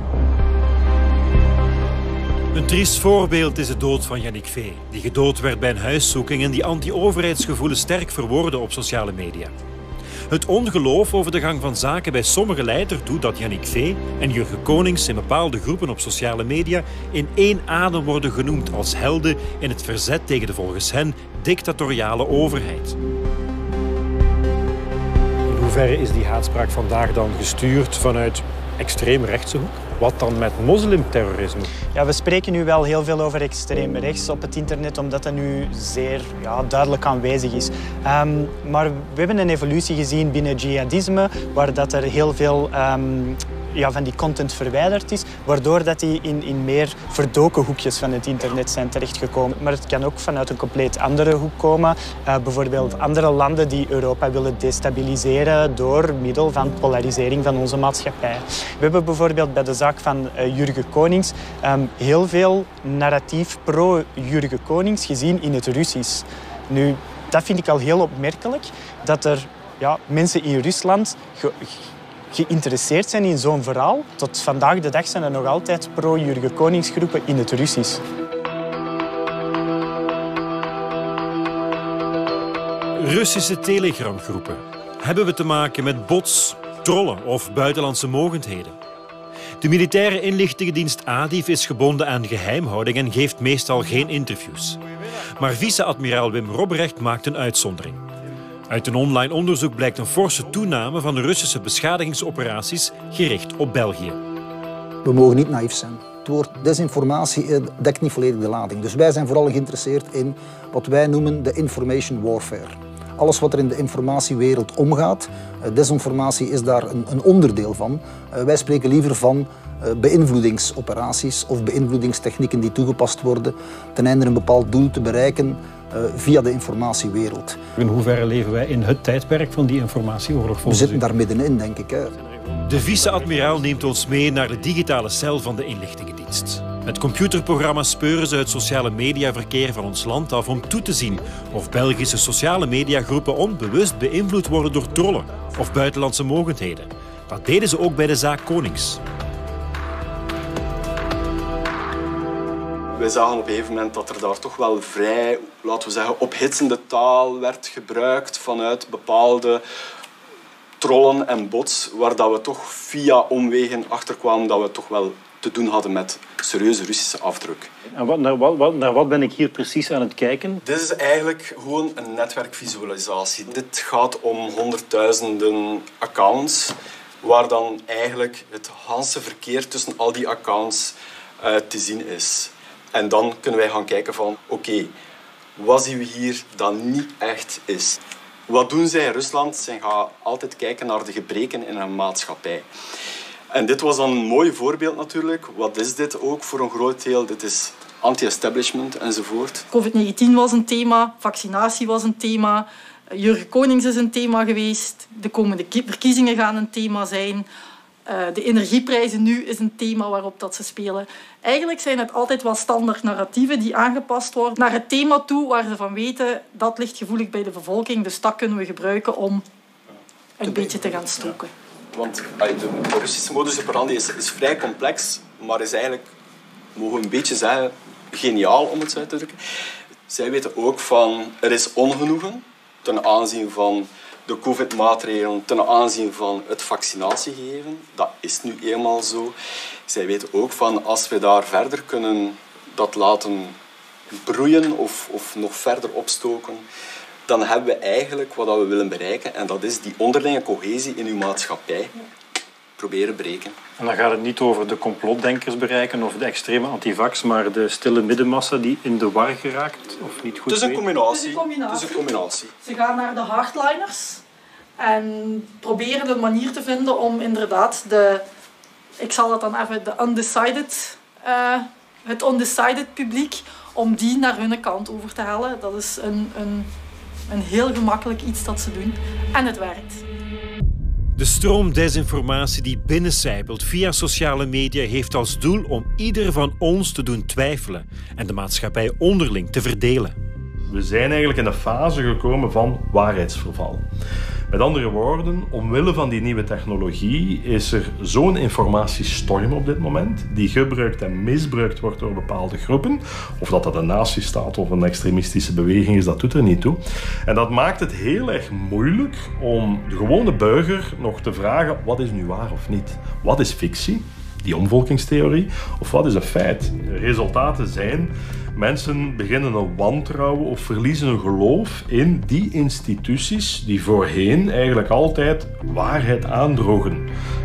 Een triest voorbeeld is de dood van Yannick V, die gedood werd bij een huiszoeking en die anti-overheidsgevoelens sterk verwoordde op sociale media. Het ongeloof over de gang van zaken bij sommige leiders doet dat Yannick V. en Jurgen Konings in bepaalde groepen op sociale media in één adem worden genoemd als helden in het verzet tegen de volgens hen dictatoriale overheid. In hoeverre is die haatspraak vandaag dan gestuurd vanuit extreemrechtse hoek? Wat dan met moslimterrorisme? Ja, we spreken nu wel heel veel over extreem rechts op het internet, omdat dat nu zeer ja, duidelijk aanwezig is. Um, maar we hebben een evolutie gezien binnen jihadisme, waar dat er heel veel um, ja, van die content verwijderd is, waardoor dat die in, in meer verdoken hoekjes van het internet zijn terechtgekomen. Maar het kan ook vanuit een compleet andere hoek komen. Uh, bijvoorbeeld andere landen die Europa willen destabiliseren door middel van polarisering van onze maatschappij. We hebben bijvoorbeeld bij de zaak van uh, Jurgen Konings um, heel veel narratief pro-Jurgen Konings gezien in het Russisch. Nu, dat vind ik al heel opmerkelijk, dat er ja, mensen in Rusland ge geïnteresseerd zijn in zo'n verhaal. Tot vandaag de dag zijn er nog altijd pro-Jurgen Koningsgroepen in het Russisch. Russische telegramgroepen. Hebben we te maken met bots, trollen of buitenlandse mogendheden? De militaire inlichtingendienst ADIF is gebonden aan geheimhouding en geeft meestal geen interviews. Maar vice-admiraal Wim Robrecht maakt een uitzondering. Uit een online onderzoek blijkt een forse toename van de Russische beschadigingsoperaties gericht op België. We mogen niet naïef zijn. Het woord desinformatie dekt niet volledig de lading. Dus wij zijn vooral geïnteresseerd in wat wij noemen de information warfare. Alles wat er in de informatiewereld omgaat, desinformatie is daar een, een onderdeel van. Wij spreken liever van beïnvloedingsoperaties of beïnvloedingstechnieken die toegepast worden ten einde een bepaald doel te bereiken uh, via de informatiewereld. In hoeverre leven wij in het tijdperk van die informatieoorlog? We zitten daar middenin, denk ik. Hè. De vice-admiraal neemt ons mee naar de digitale cel van de inlichtingendienst. Met computerprogramma's speuren ze het sociale mediaverkeer van ons land af om toe te zien of Belgische sociale mediagroepen onbewust beïnvloed worden door trollen of buitenlandse mogendheden. Dat deden ze ook bij de zaak Konings. Wij zagen op een gegeven moment dat er daar toch wel vrij, laten we zeggen, ophitsende taal werd gebruikt vanuit bepaalde trollen en bots, waar dat we toch via omwegen achterkwamen dat we toch wel te doen hadden met serieuze Russische afdruk. En wat, naar, wat, naar wat ben ik hier precies aan het kijken? Dit is eigenlijk gewoon een netwerkvisualisatie. Dit gaat om honderdduizenden accounts, waar dan eigenlijk het hele verkeer tussen al die accounts uh, te zien is. En dan kunnen wij gaan kijken van, oké, okay, wat zien we hier dat niet echt is? Wat doen zij in Rusland? Zij gaan altijd kijken naar de gebreken in een maatschappij. En dit was dan een mooi voorbeeld natuurlijk. Wat is dit ook voor een groot deel? Dit is anti-establishment enzovoort. covid negentien was een thema, vaccinatie was een thema, Jurgen Konings is een thema geweest, de komende verkiezingen gaan een thema zijn. Uh, de energieprijzen nu is een thema waarop dat ze spelen. Eigenlijk zijn het altijd wel standaard narratieven die aangepast worden naar het thema toe waar ze van weten dat ligt gevoelig bij de bevolking. Dus dat kunnen we gebruiken om een beetje te gaan stoken. Want de, de Russische modus operandi is, is vrij complex, maar is eigenlijk, mogen we een beetje zeggen, geniaal om het zo te drukken. Zij weten ook van, er is ongenoegen ten aanzien van de covid-maatregelen, ten aanzien van het vaccinatiegegeven. Dat is nu eenmaal zo. Zij weten ook van, als we daar verder kunnen dat laten broeien of, of nog verder opstoken, dan hebben we eigenlijk wat we willen bereiken. En dat is die onderlinge cohesie in uw maatschappij proberen breken. En dan gaat het niet over de complotdenkers bereiken of de extreme antivax, maar de stille middenmassa die in de war geraakt of niet goed Het is een weet. combinatie. Het is een combinatie. Het is een combinatie. Ze gaan naar de hardliners en proberen een manier te vinden om inderdaad de, ik zal het dan even, de undecided, uh, het undecided publiek, om die naar hun kant over te halen. Dat is een, een, een heel gemakkelijk iets dat ze doen en het werkt. De stroom desinformatie die binnencijpelt via sociale media heeft als doel om ieder van ons te doen twijfelen en de maatschappij onderling te verdelen. we zijn eigenlijk in een fase gekomen van waarheidsverval. Met andere woorden, omwille van die nieuwe technologie is er zo'n informatiestorm op dit moment, die gebruikt en misbruikt wordt door bepaalde groepen. Of dat dat een nazistaat of een extremistische beweging is, dat doet er niet toe. En dat maakt het heel erg moeilijk om de gewone burger nog te vragen, wat is nu waar of niet? Wat is fictie? Die omvolkingstheorie, of wat is een feit? De resultaten zijn, mensen beginnen een wantrouwen of verliezen een geloof in die instituties die voorheen eigenlijk altijd waarheid aandroegen.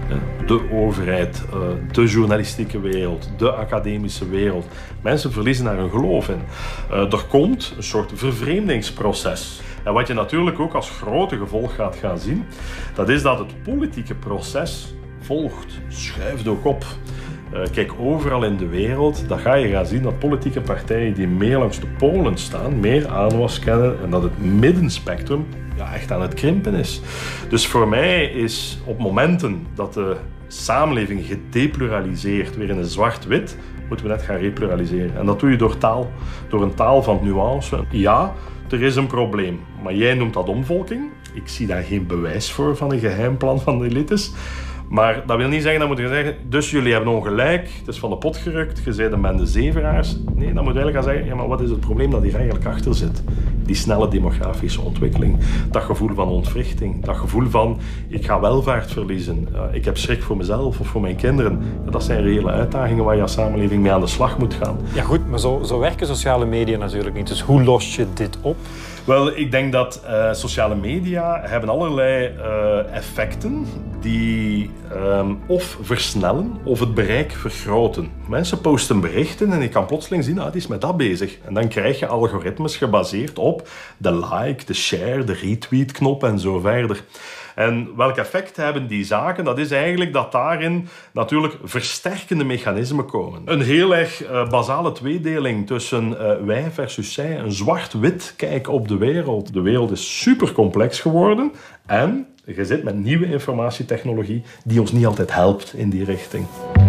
De overheid, de journalistieke wereld, de academische wereld. Mensen verliezen daar hun geloof in. Er komt een soort vervreemdingsproces. En wat je natuurlijk ook als grote gevolg gaat gaan zien, dat is dat het politieke proces volgt, schuift ook op. Uh, kijk, overal in de wereld, dan ga je gaan zien dat politieke partijen die meer langs de polen staan, meer aanwas kennen en dat het middenspectrum ja, echt aan het krimpen is. Dus voor mij is op momenten dat de samenleving gedepluraliseert, weer in een zwart-wit, moeten we net gaan repluraliseren. En dat doe je door taal, door een taal van nuance. Ja, er is een probleem, maar jij noemt dat omvolking. Ik zie daar geen bewijs voor van een geheim plan van de elites. Maar dat wil niet zeggen, dan moet je zeggen, dus jullie hebben ongelijk, het is van de pot gerukt, je bent een bende zeveraars. Nee, dan moet je eigenlijk gaan zeggen, ja, maar wat is het probleem dat hier eigenlijk achter zit? Die snelle demografische ontwikkeling, dat gevoel van ontwrichting, dat gevoel van, ik ga welvaart verliezen, uh, ik heb schrik voor mezelf of voor mijn kinderen. Ja, dat zijn reële uitdagingen waar je als samenleving mee aan de slag moet gaan. Ja goed, maar zo, zo werken sociale media natuurlijk niet. Dus hoe los je dit op? Wel, ik denk dat uh, sociale media hebben allerlei uh, effecten die um, of versnellen of het bereik vergroten. Mensen posten berichten en ik kan plotseling zien, ah, die is met dat bezig. En dan krijg je algoritmes gebaseerd op de like, de share, de retweet knop en zo verder. En welk effect hebben die zaken? Dat is eigenlijk dat daarin natuurlijk versterkende mechanismen komen. Een heel erg uh, basale tweedeling tussen uh, wij versus zij. Een zwart-wit kijk op de wereld. De wereld is super complex geworden en je zit met nieuwe informatietechnologie die ons niet altijd helpt in die richting.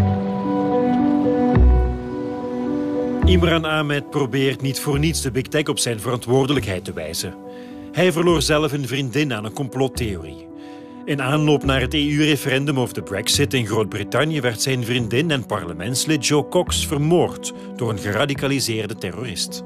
Imran Ahmed probeert niet voor niets de big tech op zijn verantwoordelijkheid te wijzen. Hij verloor zelf een vriendin aan een complottheorie. In aanloop naar het E U-referendum over de Brexit in Groot-Brittannië werd zijn vriendin en parlementslid Jo Cox vermoord door een geradicaliseerde terrorist.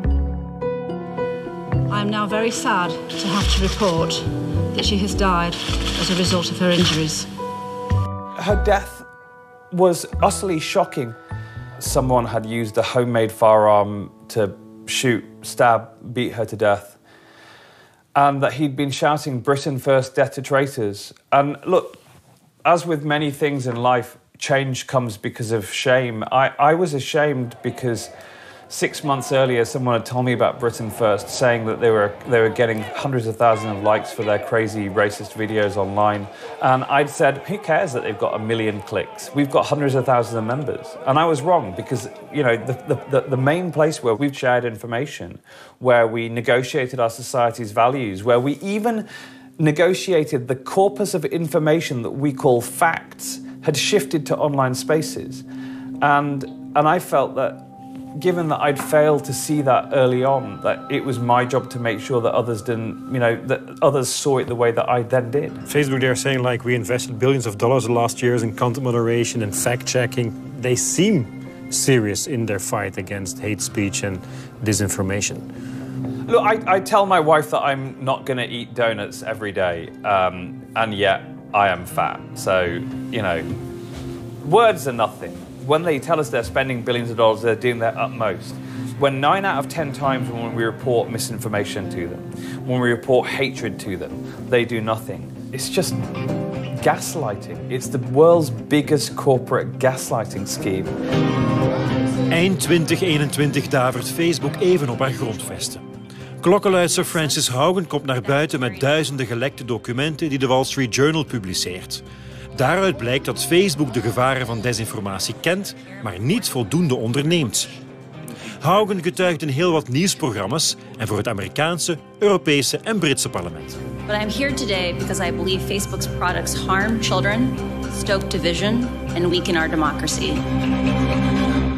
I am now very sad to have to report that she has died as a result of her injuries. Her death was utterly shocking. Someone had used a homemade firearm to shoot, stab, beat her to death. And that he'd been shouting Britain first, death to traitors. And look, as with many things in life, change comes because of shame. I, I was ashamed because six months earlier someone had told me about Britain First, saying that they were, they were getting hundreds of thousands of likes for their crazy racist videos online. And I'd said, who cares that they've got a million clicks? We've got hundreds of thousands of members. And I was wrong because, you know, the, the, the main place where we've shared information, where we negotiated our society's values, where we even negotiated the corpus of information that we call facts, had shifted to online spaces. And, and I felt that given that I'd failed to see that early on, that it was my job to make sure that others didn't, you know, that others saw it the way that I then did. Facebook, they're saying like we invested billions of dollars the last years in content moderation and fact-checking. They seem serious in their fight against hate speech and disinformation. Look, I, I tell my wife that I'm not going to eat donuts every day, um, and yet I am fat. So, you know, words are nothing. When they tell us they're spending billions of dollars, they're doing their utmost. When nine out of ten times when we report misinformation to them, when we report hatred to them, they do nothing. It's just gaslighting. It's the world's biggest corporate gaslighting scheme. Eind twintig eenentwintig davert Facebook even op haar grondvesten. Klokkenluidster Frances Haugen komt naar buiten met duizenden gelekte documenten die de Wall Street Journal publiceert. Daaruit blijkt dat Facebook de gevaren van desinformatie kent, maar niet voldoende onderneemt. Haugen getuigt in heel wat nieuwsprogramma's en voor het Amerikaanse, Europese en Britse parlement. But I'm here today because I believe Facebook's products harm children, stoke division and weaken our democracy.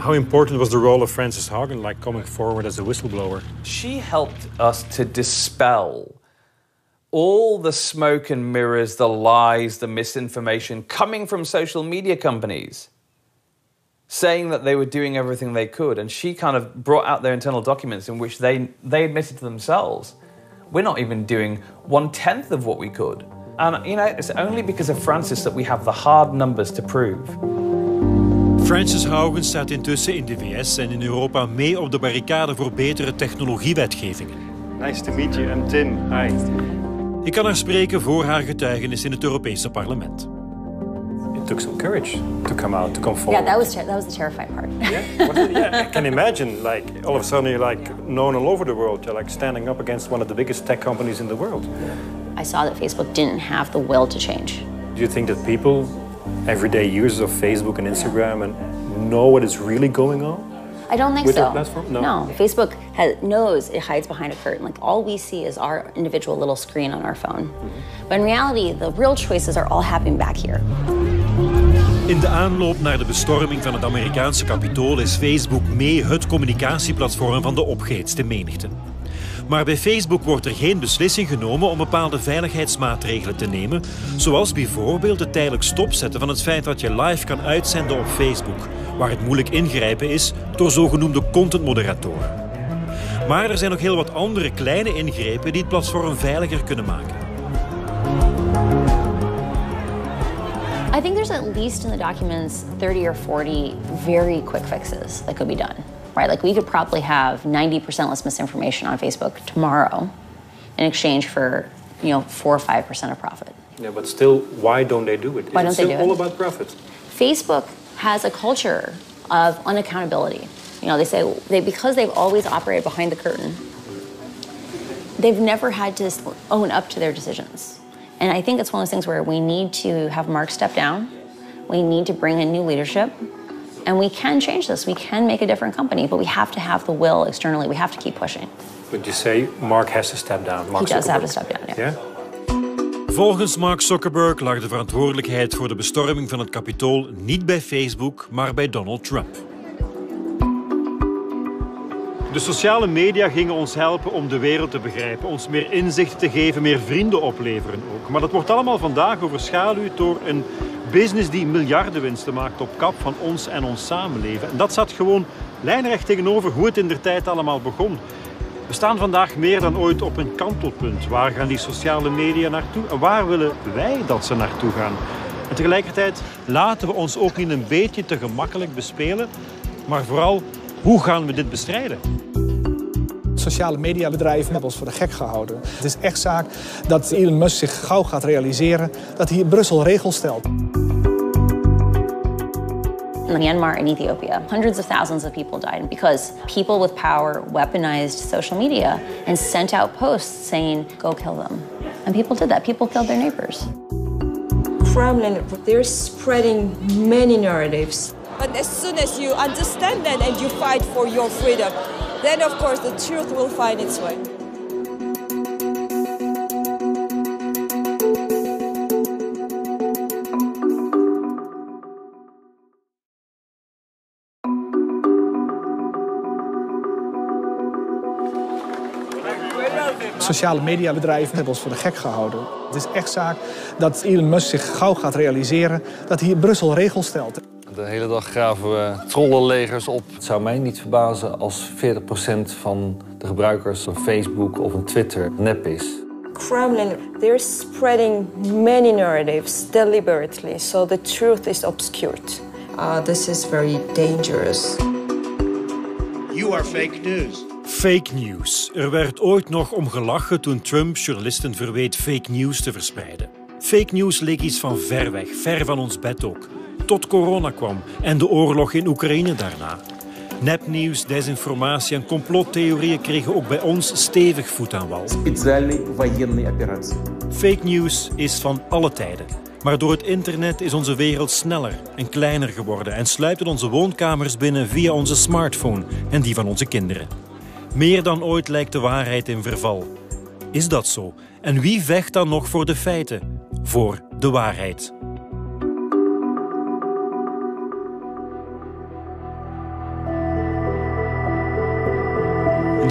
How important was the role of Frances Haugen, like coming forward as a whistleblower? She helped us to dispel all the smoke and mirrors, the lies, the misinformation coming from social media companies, saying that they were doing everything they could. And she kind of brought out their internal documents in which they, they admitted to themselves, we're not even doing one-tenth of what we could. And, you know, it's only because of Frances that we have the hard numbers to prove. Frances Haugen staat intussen in de V S en in Europa mee op de barricade voor betere technologiewetgevingen. Nice to meet you, I'm Tim. Hi. Ik kan haar spreken voor haar getuigenis in het Europese parlement. It took some courage to come out, to come forward. Yeah, that was, that was the terrifying part. Yeah? Was it? Yeah, I can imagine, like, all of a sudden you're like known all over the world. You're like standing up against one of the biggest tech companies in the world. I saw that Facebook didn't have the will to change. Do you think that people, everyday users of Facebook and Instagram, and know what is really going on? I don't think With so. their platform? No. No. Facebook has, knows it hides behind a curtain. Like, all we see is our individual little screen on our phone. Mm-hmm. But in reality, the real choices are all happening back here. In de aanloop naar de bestorming van het Amerikaanse Capitool is Facebook mee het communicatieplatform van de opgehetste menigte. Maar bij Facebook wordt er geen beslissing genomen om bepaalde veiligheidsmaatregelen te nemen, zoals bijvoorbeeld het tijdelijk stopzetten van het feit dat je live kan uitzenden op Facebook, waar het moeilijk ingrijpen is door zogenoemde contentmoderatoren. Maar er zijn nog heel wat andere kleine ingrepen die het platform veiliger kunnen maken. I think there's at least in the documents thirty or forty very quick fixes that could be done. Right, like we could probably have ninety percent less misinformation on Facebook tomorrow in exchange for, you know, four or five percent of profit. Yeah, but still, why don't they do it? Is Why don't it still they do all it? about profit? Facebook has a culture of unaccountability. You know, they say they because they've always operated behind the curtain. They've never had to own up to their decisions. And I think it's one of those things where we need to have Mark step down. We need to bring in new leadership. And we can change this. We can make a different company, but we have to have the will externally. We have to keep pushing. Would you say Mark has to step down? Mark He does have to step down, yeah. Yeah? Volgens Mark Zuckerberg lag de verantwoordelijkheid voor de bestorming van het Capitool niet bij Facebook, maar bij Donald Trump. De sociale media gingen ons helpen om de wereld te begrijpen, ons meer inzicht te geven, meer vrienden opleveren ook. Maar dat wordt allemaal vandaag overschaduwd door een business die miljardenwinsten maakt op kap van ons en ons samenleven. En dat zat gewoon lijnrecht tegenover hoe het indertijd allemaal begon. We staan vandaag meer dan ooit op een kantelpunt. Waar gaan die sociale media naartoe en waar willen wij dat ze naartoe gaan? En tegelijkertijd laten we ons ook niet een beetje te gemakkelijk bespelen, maar vooral, hoe gaan we dit bestrijden? Sociale mediabedrijven hebben ons voor de gek gehouden. Het is echt zaak dat Elon Musk zich gauw gaat realiseren dat hij in Brussel regels stelt. In Myanmar and Ethiopia, hundreds of thousands of people died because people with power weaponized social media and sent out posts saying, go kill them. And people did that. People killed their neighbors. Kremlin, they're spreading many narratives. But as soon as you understand that and you fight for your freedom, then of course the truth will find its way. Sociale mediabedrijven hebben ons voor de gek gehouden. Het is echt zaak dat Elon Musk zich gauw gaat realiseren dat hij in Brussel regels stelt. De hele dag graven we trollenlegers op. Het zou mij niet verbazen als veertig procent van de gebruikers van Facebook of een Twitter nep is. Kremlin, they're spreading many narratives deliberately, so the truth is obscured. Uh, this is very dangerous. You are fake news. Fake news. Er werd ooit nog om gelachen toen Trump journalisten verweet fake news te verspreiden. Fake news leek iets van ver weg, ver van ons bed ook. Tot corona kwam en de oorlog in Oekraïne daarna. Nepnieuws, desinformatie en complottheorieën kregen ook bij ons stevig voet aan wal. Fake news is van alle tijden. Maar door het internet is onze wereld sneller en kleiner geworden en sluipt in onze woonkamers binnen via onze smartphone en die van onze kinderen. Meer dan ooit lijkt de waarheid in verval. Is dat zo? En wie vecht dan nog voor de feiten? Voor de waarheid?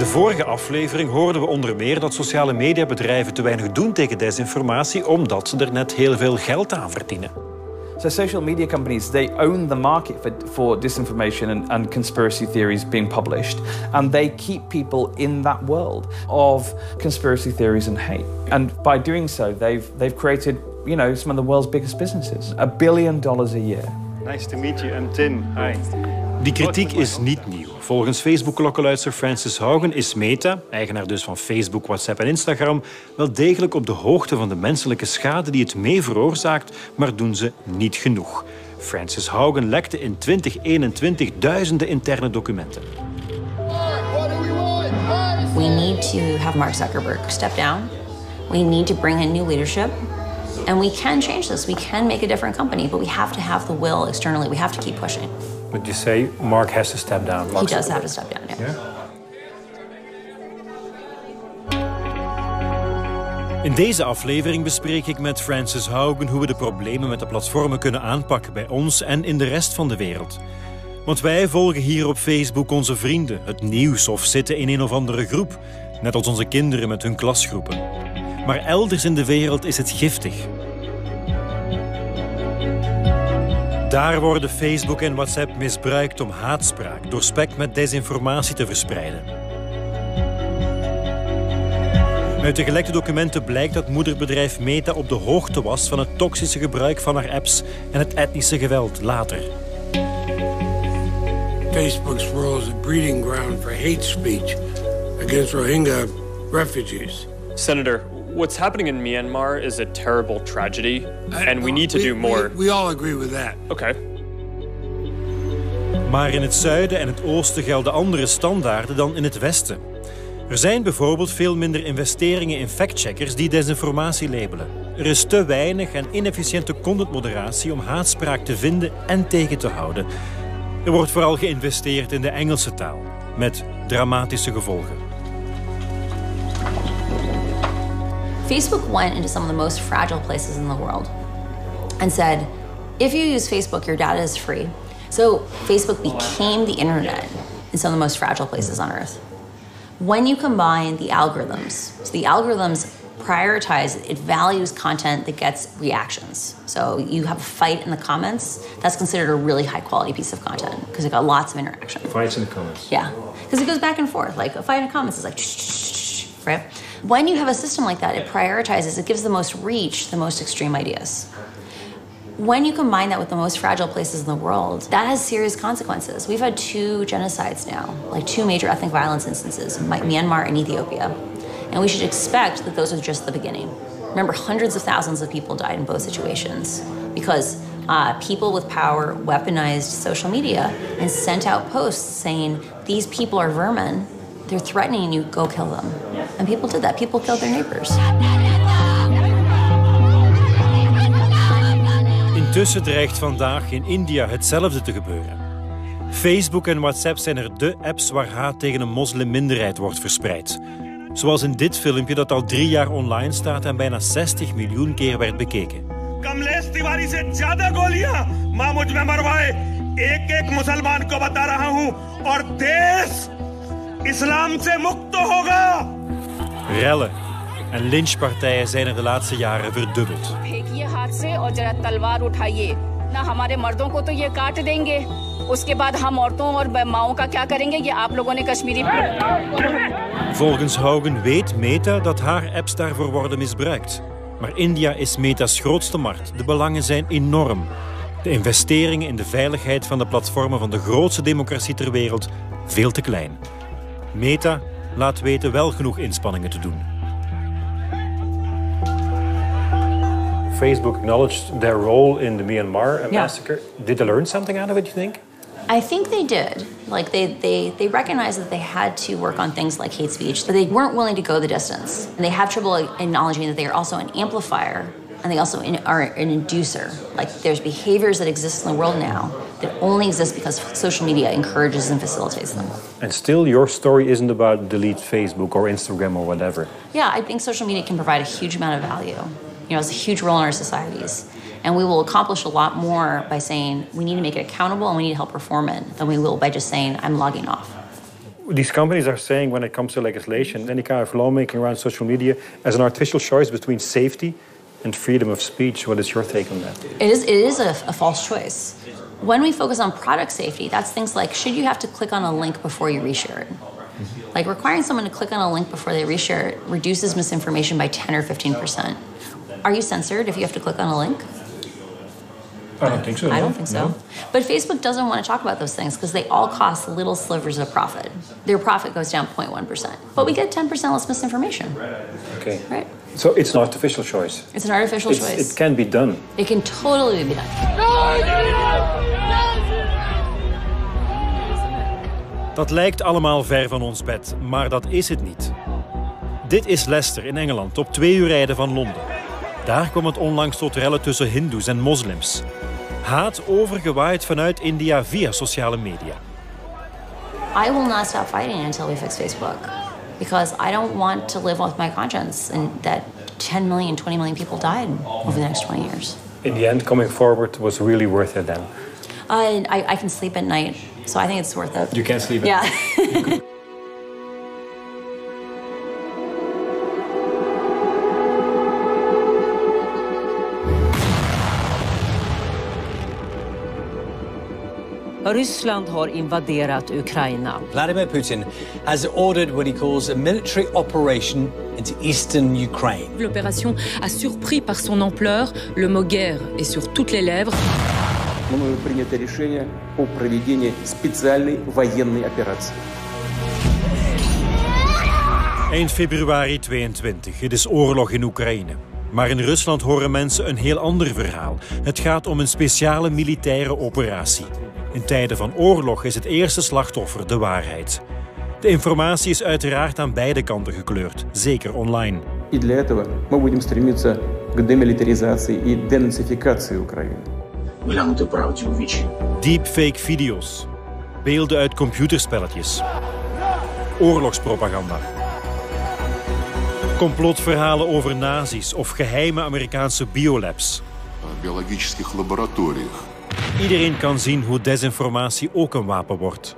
de vorige aflevering hoorden we onder meer dat sociale mediabedrijven te weinig doen tegen desinformatie omdat ze er net heel veel geld aan verdienen. So social media companies, they own the market for, for disinformation and, and conspiracy theories being published. And they keep people in that world of conspiracy theories and hate. And by doing so, they've, they've created, you know, some of the world's biggest businesses. A billion dollars a year. Nice to meet you. I'm Tim. Hi. Die kritiek is niet nieuw. Volgens Facebook-klokkenluister Frances Haugen is Meta, eigenaar dus van Facebook, WhatsApp en Instagram, wel degelijk op de hoogte van de menselijke schade die het mee veroorzaakt, maar doen ze niet genoeg. Frances Haugen lekte in twintig eenentwintig duizenden interne documenten. We need to have Mark Zuckerberg step down. We need to bring in new leadership. And we can change this. We can make a different company, but we have to have the will externally. We have to keep pushing. But you say Mark has to step down. He does have to step down, yeah. Yeah? In deze aflevering bespreek ik met Frances Haugen hoe we de problemen met de platformen kunnen aanpakken bij ons en in de rest van de wereld. Want wij volgen hier op Facebook onze vrienden, het nieuws of zitten in een of andere groep. Net als onze kinderen met hun klasgroepen. Maar elders in de wereld is het giftig. Daar worden Facebook en WhatsApp misbruikt om haatspraak doorspekt met desinformatie te verspreiden. Uit de gelekte documenten blijkt dat moederbedrijf Meta op de hoogte was van het toxische gebruik van haar apps en het etnische geweld later. Facebook's role as a breeding ground for hate speech against Rohingya refugees. Senator, what's happening in Myanmar is a terrible tragedy, and we need to we, do more. We, we all agree with that. Okay. Maar in het zuiden en het oosten gelden andere standaarden dan in het westen. Er zijn bijvoorbeeld veel minder investeringen in factcheckers die desinformatie labelen. Er is te weinig en inefficiënte contentmoderatie om haatspraak te vinden en tegen te houden. Er wordt vooral geïnvesteerd in de Engelse taal, met dramatische gevolgen. Facebook went into some of the most fragile places in the world and said, if you use Facebook, your data is free. So Facebook became the internet in some of the most fragile places on Earth. When you combine the algorithms, so the algorithms prioritize, it values content that gets reactions. So you have a fight in the comments, that's considered a really high quality piece of content because it got lots of interaction. Fights in the comments. Yeah, because it goes back and forth. Like a fight in the comments is like, shh, shh, shh, right? When you have a system like that, it prioritizes, it gives the most reach, the most extreme ideas. When you combine that with the most fragile places in the world, that has serious consequences. We've had two genocides now, like two major ethnic violence instances, Myanmar and Ethiopia. And we should expect that those are just the beginning. Remember, hundreds of thousands of people died in both situations because uh, people with power weaponized social media and sent out posts saying, these people are vermin, they're threatening you, go kill them. And people did that. People killed their neighbors. Intussen dreigt vandaag in India hetzelfde te gebeuren. Facebook en WhatsApp zijn er de apps waar haat tegen een moslimminderheid wordt verspreid. Zoals in dit filmpje dat al drie jaar online staat en bijna zestig miljoen keer werd bekeken. Kamlesh तिवारी से ज्यादा गोलियां मां मुझ में मरवाए एक एक मुसलमान को बता रहा हूं और देश इस्लाम से मुक्त होगा. Rellen en lynchpartijen zijn er de laatste jaren verdubbeld. फेंकिए हाथ से और जरा तलवार उठाइए ना हमारे मर्दों को तो ये काट देंगे उसके बाद हम औरतों और माओं का क्या करेंगे ये आप लोगों ने Kashmiri. Volgens Haugen weet Meta dat haar apps daarvoor worden misbruikt. Maar India is Meta's grootste markt. De belangen zijn enorm. De investeringen in de veiligheid van de platformen van de grootste democratie ter wereld veel te klein. Meta laat weten wel genoeg inspanningen te doen. Facebook acknowledged their role in the Myanmar massacre. Yeah. Did they learn something out of it, you think? I think they did. Like they, they, they recognized that they had to work on things like hate speech, but they weren't willing to go the distance. And they have trouble acknowledging that they are also an amplifier and they also in, are an inducer. Like there's behaviors that exist in the world now that only exist because social media encourages and facilitates them. And still your story isn't about delete Facebook or Instagram or whatever. Yeah, I think social media can provide a huge amount of value. You know, it's a huge role in our societies. And we will accomplish a lot more by saying we need to make it accountable and we need to help reform it than we will by just saying I'm logging off. These companies are saying when it comes to legislation, any kind of lawmaking around social media, as an artificial choice between safety and freedom of speech. What is your take on that? It is, it is a, a false choice. When we focus on product safety, that's things like, should you have to click on a link before you reshare it? Like requiring someone to click on a link before they reshare it reduces misinformation by ten or fifteen percent. Are you censored if you have to click on a link? I don't think so. I no. don't think so. No. But Facebook doesn't want to talk about those things because they all cost little slivers of profit. Their profit goes down zero point one percent. But we get ten percent less misinformation. Okay. Right. So it's an artificial choice. It's an artificial It's, choice. It can be done. It can totally be done. Dat lijkt allemaal ver van ons bed, maar dat is het niet. Dit is Leicester in Engeland, op twee uur rijden van Londen. Daar kwam het onlangs tot rellen tussen hindoes en moslims. Haat overgewaaid vanuit India via sociale media. I will not stop fighting until we fix Facebook. Because I don't want to live with my conscience and that ten million, twenty million people died over the next twenty years. In the end, coming forward was really worth it then. Uh, I, I can sleep at night, so I think it's worth it. You can sleep at yeah. night. Ryssland har invaderat Ukraina. Vladimir Putin has ordered what he calls a military operation into eastern Ukraine. L'opération a surpris par son ampleur. Le mot guerre est sur toutes les lèvres. Мною принято решение о проведении специальной военной операции. Eind februari tweeëntwintig. Het is oorlog in Oekraïne. Maar in Rusland horen mensen een heel ander verhaal. Het gaat om een speciale militaire operatie. In tijden van oorlog is het eerste slachtoffer de waarheid. De informatie is uiteraard aan beide kanten gekleurd, zeker online. И для этого мы будем стремиться к демилитаризации и денацификации Украины. Deepfake video's, beelden uit computerspelletjes, oorlogspropaganda, complotverhalen over nazi's of geheime Amerikaanse biolabs. Biologische laboratoriën. Iedereen kan zien hoe desinformatie ook een wapen wordt.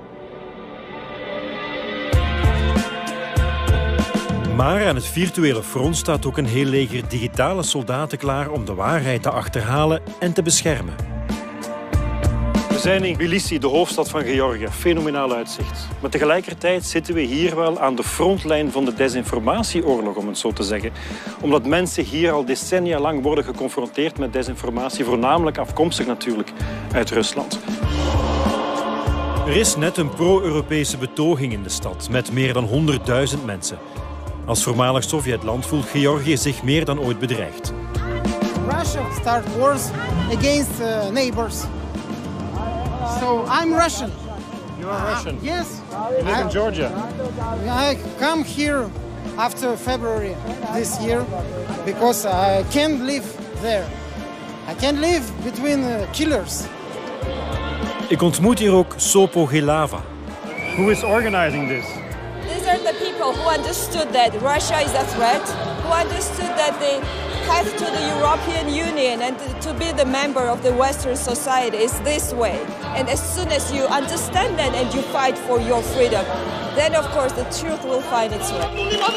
Maar aan het virtuele front staat ook een heel leger digitale soldaten klaar om de waarheid te achterhalen en te beschermen. We zijn in Tbilisi, de hoofdstad van Georgië. Fenomenaal uitzicht. Maar tegelijkertijd zitten we hier wel aan de frontlijn van de desinformatieoorlog, om het zo te zeggen. Omdat mensen hier al decennia lang worden geconfronteerd met desinformatie, voornamelijk afkomstig natuurlijk uit Rusland. Er is net een pro-Europese betoging in de stad met meer dan honderdduizend mensen. Als voormalig Sovjetland voelt Georgië zich meer dan ooit bedreigd. Russia start wars against uh, neighbors. So I'm Russian. You are Russian? Uh, yes. You live I, in Georgia? I come here after February this year because I can't live there. I can't live between uh, killers. Ik ontmoet hier ook Sopo Gelava. Who is organizing this? These are the people who understood that Russia is a threat, who understood that the path to the European Union and to be the member of the Western society is this way. And as soon as you understand that and you fight for your freedom, then of course the truth will find its way.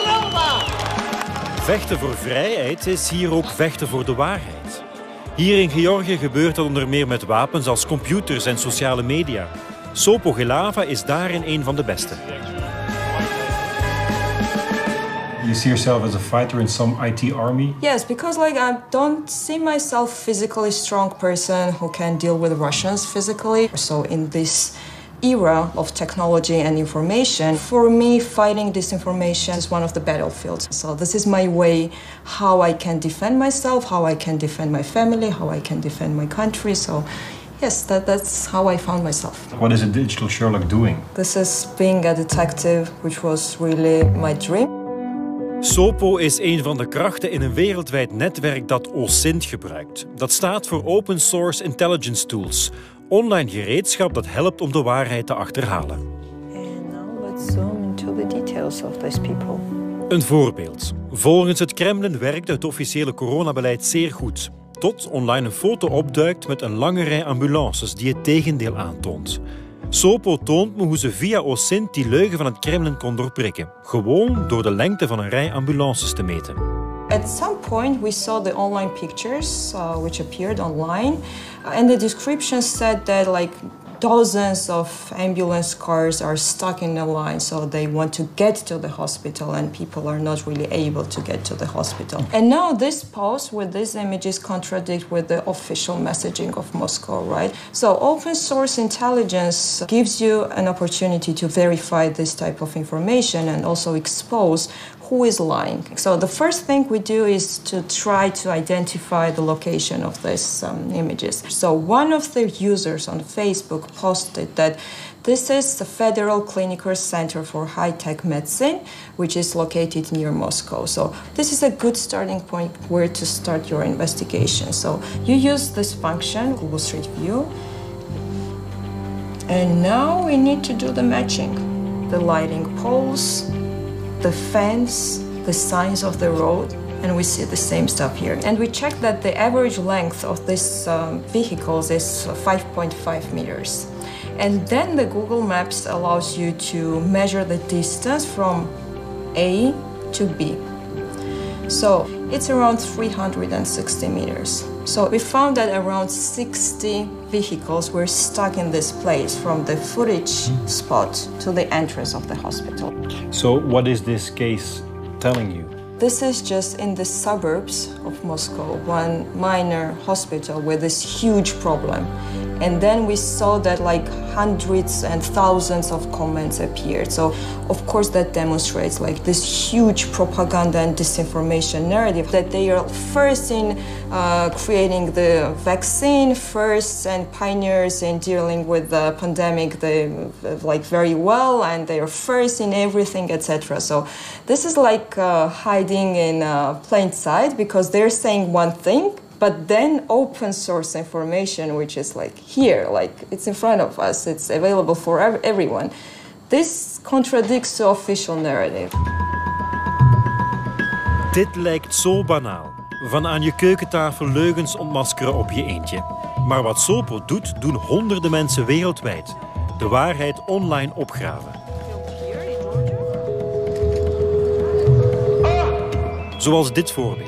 Vechten voor vrijheid is hier ook vechten voor de waarheid. Hier in Georgië gebeurt dat onder meer met wapens als computers en sociale media. Sopo Gelava is daarin een van de beste. You see yourself as a fighter in some I T army? Yes, because like I don't see myself physically strong person who can deal with Russians physically. So in this era of technology and information, for me fighting disinformation is one of the battlefields. So this is my way how I can defend myself, how I can defend my family, how I can defend my country. So yes, that, that's how I found myself. What is a digital Sherlock doing? This is being a detective, which was really my dream. Sopo is een van de krachten in een wereldwijd netwerk dat O S I N T gebruikt. Dat staat voor Open Source Intelligence Tools. Online gereedschap dat helpt om de waarheid te achterhalen. And now let's zoom into the details of these people. Een voorbeeld. Volgens het Kremlin werkt het officiële coronabeleid zeer goed. Tot online een foto opduikt met een lange rij ambulances die het tegendeel aantoont. Sopo toont me hoe ze via O S I N T die leugen van het Kremlin kon doorprikken. Gewoon door de lengte van een rij ambulances te meten. At some point, we saw the online pictures uh, which appeared online, and the description said that like dozens of ambulance cars are stuck in a line, so they want to get to the hospital, and people are not really able to get to the hospital. And now this post with these images contradict with the official messaging of Moscow, right? So open source intelligence gives you an opportunity to verify this type of information and also expose who is lying. So the first thing we do is to try to identify the location of these um, images. So one of the users on Facebook posted that this is the Federal Clinical Center for High-Tech Medicine, which is located near Moscow. So this is a good starting point where to start your investigation. So you use this function, Google Street View, and now we need to do the matching. The lighting poles, the fence, the signs of the road, and we see the same stuff here. And we check that the average length of these um, vehicles is five point five meters. And then the Google Maps allows you to measure the distance from A to B. So it's around three hundred sixty meters. So we found that around sixty vehicles were stuck in this place from the footage spot to the entrance of the hospital. So what is this case telling you? This is just in the suburbs of Moscow, one minor hospital with this huge problem. And then we saw that like hundreds and thousands of comments appeared. So of course that demonstrates like this huge propaganda and disinformation narrative that they are first in uh, creating the vaccine, first and pioneers in dealing with the pandemic, they like very well, and they are first in everything, et cetera. So this is like uh, hiding in uh, plain sight because they're saying one thing, but then open source information, which is like here, like it's in front of us, it's available for ev everyone. This contradicts the official narrative. Dit lijkt zo banaal. Van aan je keukentafel leugens ontmaskeren op je eentje. Maar wat Sopo doet, doen honderden mensen wereldwijd. De waarheid online opgraven. Zoals dit voorbeeld.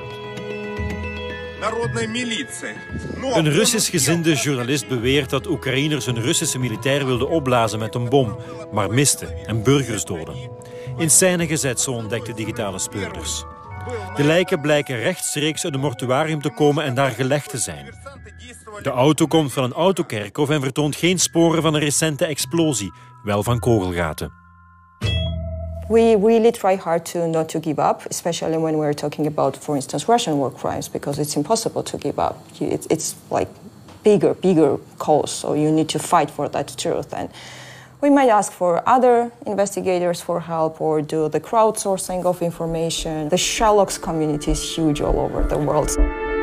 Een Russisch-gezinde journalist beweert dat Oekraïners een Russische militair wilden opblazen met een bom, maar misten en burgers doden. In scène gezet, zo ontdekten digitale speurders. De lijken blijken rechtstreeks uit een mortuarium te komen en daar gelegd te zijn. De auto komt van een autokerkhof en vertoont geen sporen van een recente explosie, wel van kogelgaten. We really try hard to not to give up, especially when we're talking about, for instance, Russian war crimes, because it's impossible to give up. It's, it's like bigger, bigger cause, so you need to fight for that truth. And we might ask for other investigators for help or do the crowdsourcing of information. The Sherlock's community is huge all over the world.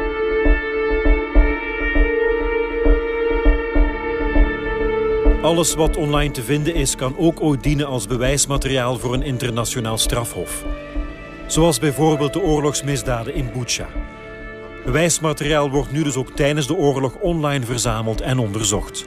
Alles wat online te vinden is, kan ook ooit dienen als bewijsmateriaal voor een internationaal strafhof. Zoals bijvoorbeeld de oorlogsmisdaden in Bucha. Bewijsmateriaal wordt nu dus ook tijdens de oorlog online verzameld en onderzocht.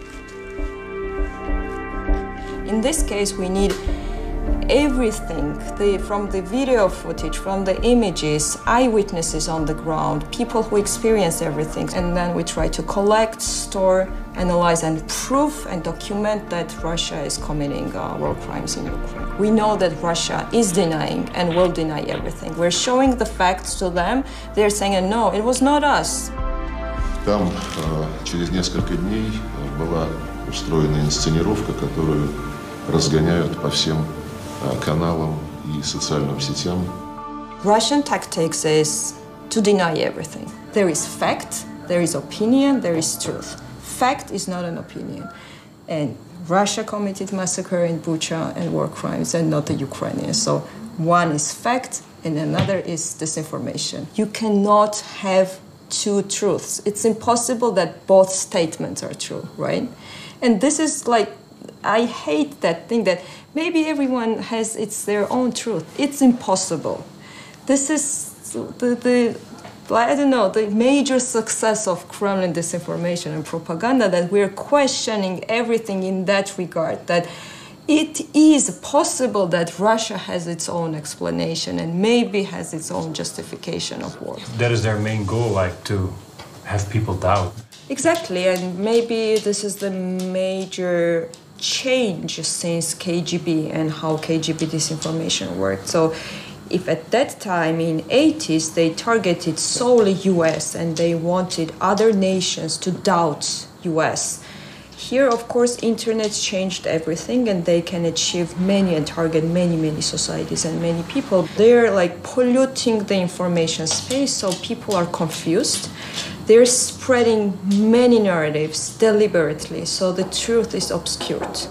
In this case, we need everything, the, from the video footage, from the images, eyewitnesses on the ground, people who experience everything. And then we try to collect, store, analyze and prove and document that Russia is committing uh, war crimes in Ukraine. We know that Russia is denying and will deny everything. We're showing the facts to them. They're saying, no, it was not us. Там через несколько дней была устроена инсценировка, которую разгоняют по всем каналам и социальным сетям. Russian tactics is to deny everything. There is fact, there is opinion, there is truth. Fact is not an opinion. And Russia committed massacre in Bucha and war crimes and not the Ukrainians. So one is fact and another is disinformation. You cannot have two truths. It's impossible that both statements are true, right? And this is like, I hate that thing that maybe everyone has it's their own truth. It's impossible. This is the, the But I don't know, the major success of Kremlin disinformation and propaganda, that we're questioning everything in that regard, that it is possible that Russia has its own explanation and maybe has its own justification of war. That is their main goal, like to have people doubt. Exactly, and maybe this is the major change since K G B and how K G B disinformation worked. So if at that time in eighties they targeted solely U S and they wanted other nations to doubt U S, here, of course, internet changed everything and they can achieve many and target many, many societies and many people. They're like polluting the information space, so people are confused. They're spreading many narratives deliberately, so the truth is obscured.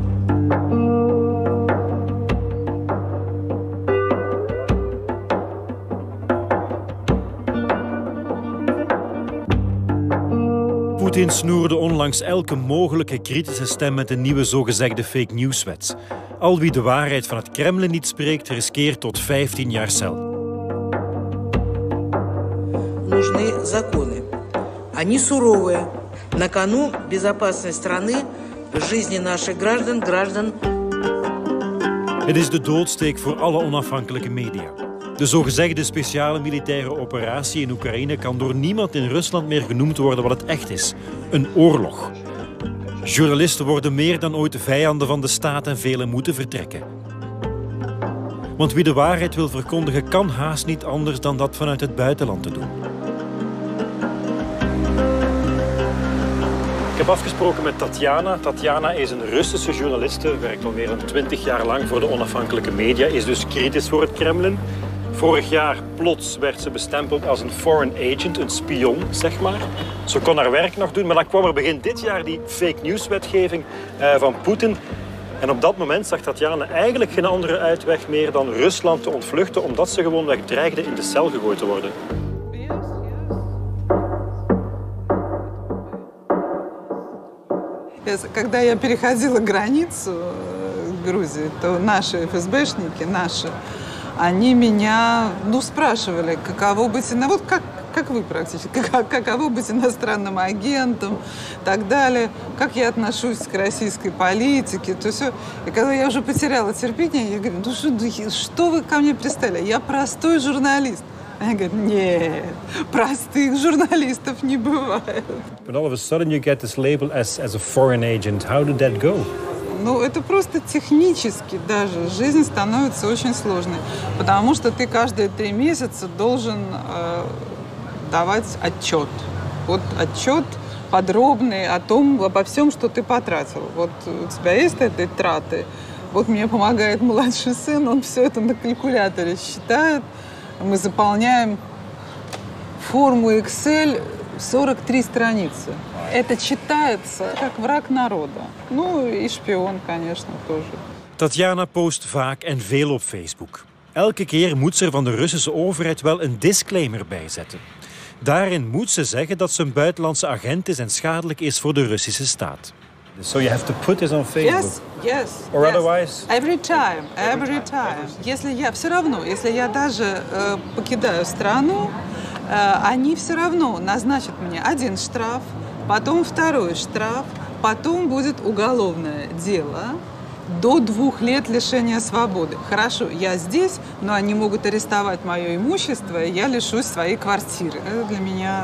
Poetin snoerde onlangs elke mogelijke kritische stem met een nieuwe zogezegde fake news-wet. Al wie de waarheid van het Kremlin niet spreekt, riskeert tot vijftien jaar cel. Нужны законы. Они суровые. На кону безопасность страны, жизни наших граждан, граждан. Het is de doodsteek voor alle onafhankelijke media. De zogezegde speciale militaire operatie in Oekraïne kan door niemand in Rusland meer genoemd worden wat het echt is. Een oorlog. Journalisten worden meer dan ooit vijanden van de staat en velen moeten vertrekken. Want wie de waarheid wil verkondigen kan haast niet anders dan dat vanuit het buitenland te doen. Ik heb afgesproken met Tatjana. Tatjana is een Russische journaliste, werkt al meer dan twintig jaar lang voor de onafhankelijke media, is dus kritisch voor het Kremlin. Vorig jaar plots werd ze bestempeld als een foreign agent, een spion, zeg maar. Ze kon haar werk nog doen, maar dan kwam er begin dit jaar die fake news-wetgeving uh, van Poetin. En op dat moment zag Tatjana eigenlijk geen andere uitweg meer dan Rusland te ontvluchten, omdat ze gewoonweg dreigde in de cel gegooid te worden. Когда я переходила границу Грузии, то наши эф эс бэшники, наши, они меня, ну, спрашивали, каково быть, ну, вот как, как вы практически, как, каково быть иностранным агентом и так далее, как я отношусь к российской политике, то все. И когда я уже потеряла терпение, я говорю, ну, что, что вы ко мне пристали? Я простой журналист. Они говорят, нет, простых журналистов не бывает. But all of a sudden you get this label as, as a foreign agent. How did that go? Ну, это просто технически даже. Жизнь становится очень сложной. Потому что ты каждые три месяца должен э, давать отчет. Вот отчет подробный о том, обо всем, что ты потратил. Вот у тебя есть этой траты. Вот мне помогает младший сын, он все это на калькуляторе считает. Мы заполняем форму Excel сорок три страницы. Это читается как враг народа. Ну и шпион, конечно, тоже. Tatjana post vaak en veel op Facebook. Elke keer moet ze er van de Russische overheid wel een disclaimer bij zetten. Daarin moet ze zeggen dat ze een buitenlandse agent is en schadelijk is voor de Russische staat. So you have to put this on Facebook? Yes, yes. Or yes. otherwise? Every time, every time. Если я все равно, если я даже э, покидаю страну, э, они все равно назначат мне один штраф, потом второй штраф, потом будет уголовное дело до двух лет лишения свободы. Хорошо, я здесь, но они могут арестовать мое имущество, и я лишусь своей квартиры. Это для меня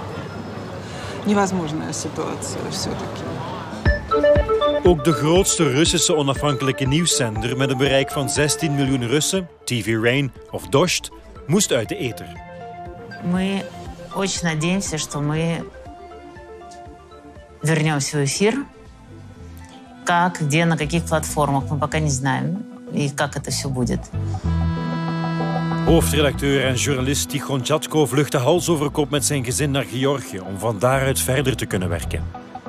невозможная ситуация все-таки. Ook de grootste Russische onafhankelijke nieuwszender met een bereik van zestien miljoen Russen, T V Rain of Dost, moest uit de ether. Мы очень надеемся, что мы вернемся в эфир. Как, где, на каких платформах, мы пока не знаем. И как это все будет. Hoofdredacteur en journalist Tikhon Chatko vluchtte hals over kop met zijn gezin naar Georgië om van daaruit verder te kunnen werken.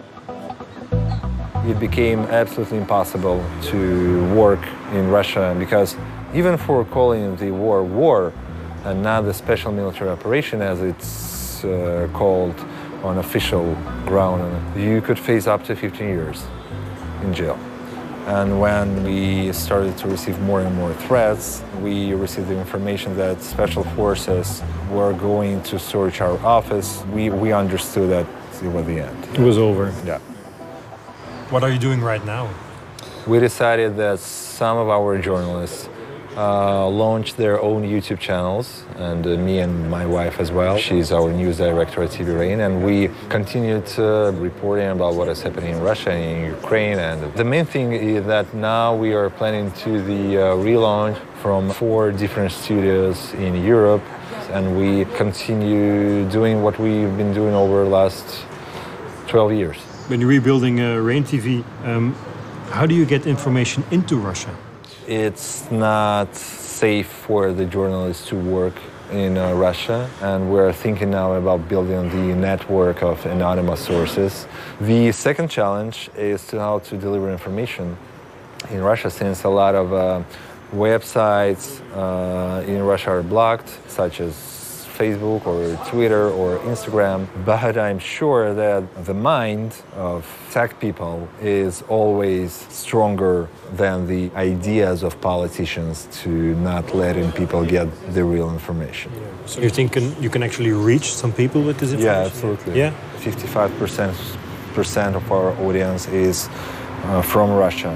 It became absolutely impossible to work in Russia because even for calling the war war and not the special military operation as it's uh, called on official ground, you could face up to fifteen years in jail. And when we started to receive more and more threats, we received the information that special forces were going to search our office. We, we understood that it was the end. It was over. Yeah. What are you doing right now? We decided that some of our journalists uh, launched their own YouTube channels, and uh, me and my wife as well. She's our news director at T V Rain, and we continued uh, reporting about what is happening in Russia and in Ukraine. And the main thing is that now we are planning to the uh, relaunch from four different studios in Europe, and we continue doing what we've been doing over the last twelve years. When you're rebuilding uh, Rain T V, um, how do you get information into Russia? It's not safe for the journalists to work in uh, Russia, and we're thinking now about building the network of anonymous sources. The second challenge is to how to deliver information in Russia, since a lot of uh, websites uh, in Russia are blocked, such as Facebook or Twitter or Instagram, but I'm sure that the mind of tech people is always stronger than the ideas of politicians to not letting people get the real information. Yeah. So you think can, you can actually reach some people with this information? Yeah, absolutely. Yeah? fifty-five percent of our audience is uh, from Russia.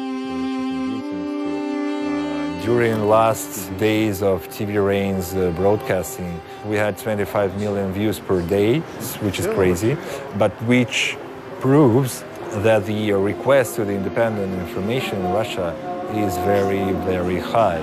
During last days of T V Rain's uh, broadcasting, we had twenty-five million views per day, which is crazy, but which proves that the request to the independent information in Russia is very, very high.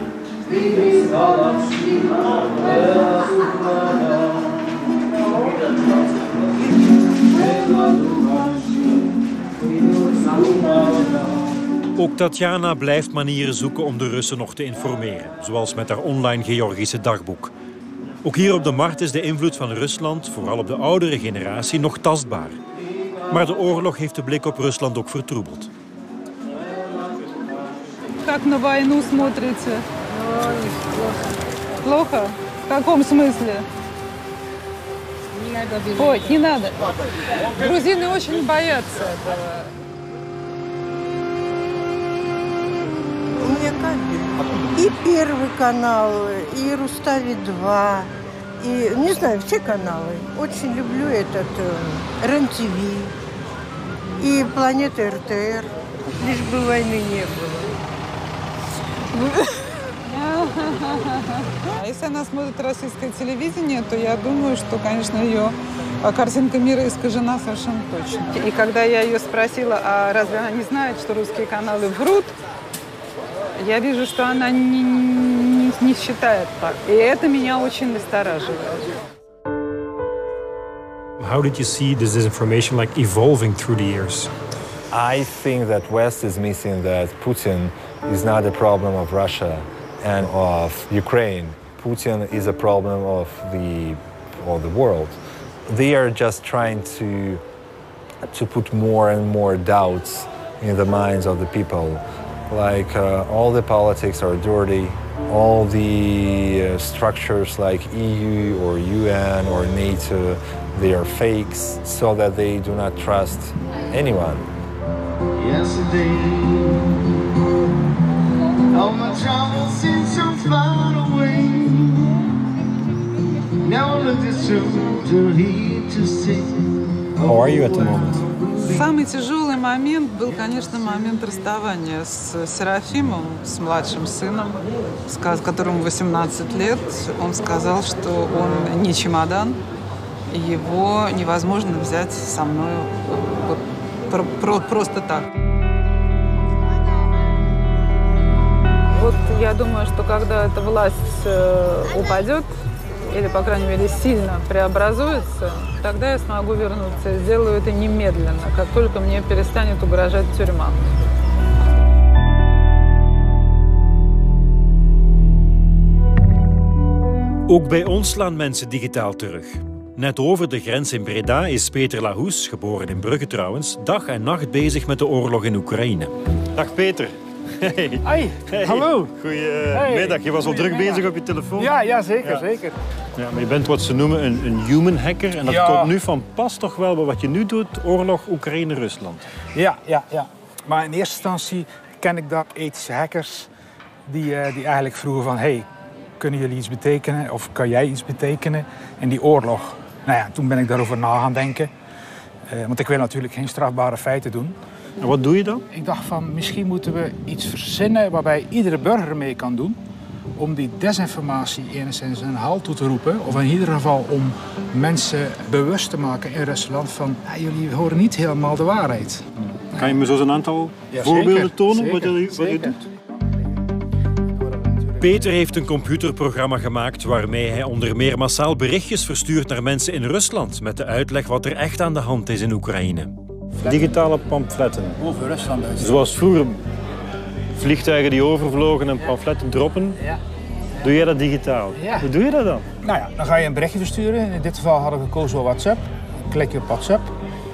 Ook Tatjana blijft manieren zoeken om de Russen nog te informeren, zoals met haar online Georgische dagboek. Ook hier op de markt is de invloed van Rusland, vooral op de oudere generatie, nog tastbaar. Maar de oorlog heeft de blik op Rusland ook vertroebeld. Как на войну смотрите? Плохо? В каком смысле? Ой, не надо. Грузины очень боятся этого. У меня кабель. И Первый канал, и Рустави два, и, не знаю, все каналы. Очень люблю этот э, РЕН-ТВ и Планета РТР. Лишь бы войны не было. А если она смотрит российское телевидение, то я думаю, что, конечно, ее картинка мира искажена совершенно точно. И когда я ее спросила, а разве она не знает, что русские каналы врут, я вижу, что она не, не, не считает так. И это меня очень настораживает. How did you see this disinformation like evolving through the years? I think that West is missing that Putin is not a problem of Russia and of Ukraine. Putin is a problem of the, of the world. They are just trying to, to put more and more doubts in the minds of the people. Like uh, all the politics are dirty, all the uh, structures like E U or U N or NATO, they are fakes, so that they do not trust anyone. Yesterday, all my troubles seem so far away. Now look this through to hear to see. How are you at the moment? Самый тяжелый момент был, конечно, момент расставания с Серафимом, с младшим сыном, которому восемнадцать лет. Он сказал, что он не чемодан, и его невозможно взять со мной вот, про, про, просто так. Вот я думаю, что когда эта власть упадет, или, по крайней мере, сильно преобразуется, тогда я смогу вернуться. И сделаю это немедленно, как только мне перестанет угрожать тюрьма. Ook bij ons slaan mensen digitaal terug. Net over de grens in Breda is Peter Lahoes, geboren in Brugge trouwens, dag en nacht bezig met de oorlog in Oekraïne. Dag Peter. Hey. Hey. Hey. Hallo. Goedemiddag. Je was al druk bezig op je telefoon. Ja, ja zeker, ja. zeker. Ja, maar je bent wat ze noemen een, een human hacker. En dat ja. komt nu van pas toch wel bij wat je nu doet, oorlog Oekraïne-Rusland. Ja, ja, ja. Maar in eerste instantie ken ik dat, ethische hackers, die, uh, die eigenlijk vroegen van... Hey, kunnen jullie iets betekenen of kan jij iets betekenen in die oorlog? Nou ja, toen ben ik daarover na gaan denken. Uh, want ik wil natuurlijk geen strafbare feiten doen. En wat doe je dan? Ik dacht van, misschien moeten we iets verzinnen waarbij iedere burger mee kan doen. Om die desinformatie enigszins een halt toe te roepen. Of in ieder geval om mensen bewust te maken in Rusland van... Ja, jullie horen niet helemaal de waarheid. Kan je me zo een aantal ja, voorbeelden zeker, tonen zeker, wat, je, wat je doet? Peter heeft een computerprogramma gemaakt waarmee hij onder meer massaal berichtjes verstuurt naar mensen in Rusland met de uitleg wat er echt aan de hand is in Oekraïne. Digitale pamfletten. Over Rusland. Zoals vroeger vliegtuigen die overvlogen en pamfletten droppen. Ja. Doe jij dat digitaal? Ja. Hoe doe je dat dan? Nou ja, dan ga je een berichtje versturen. In dit geval had ik gekozen voor WhatsApp. Dan klik je op WhatsApp.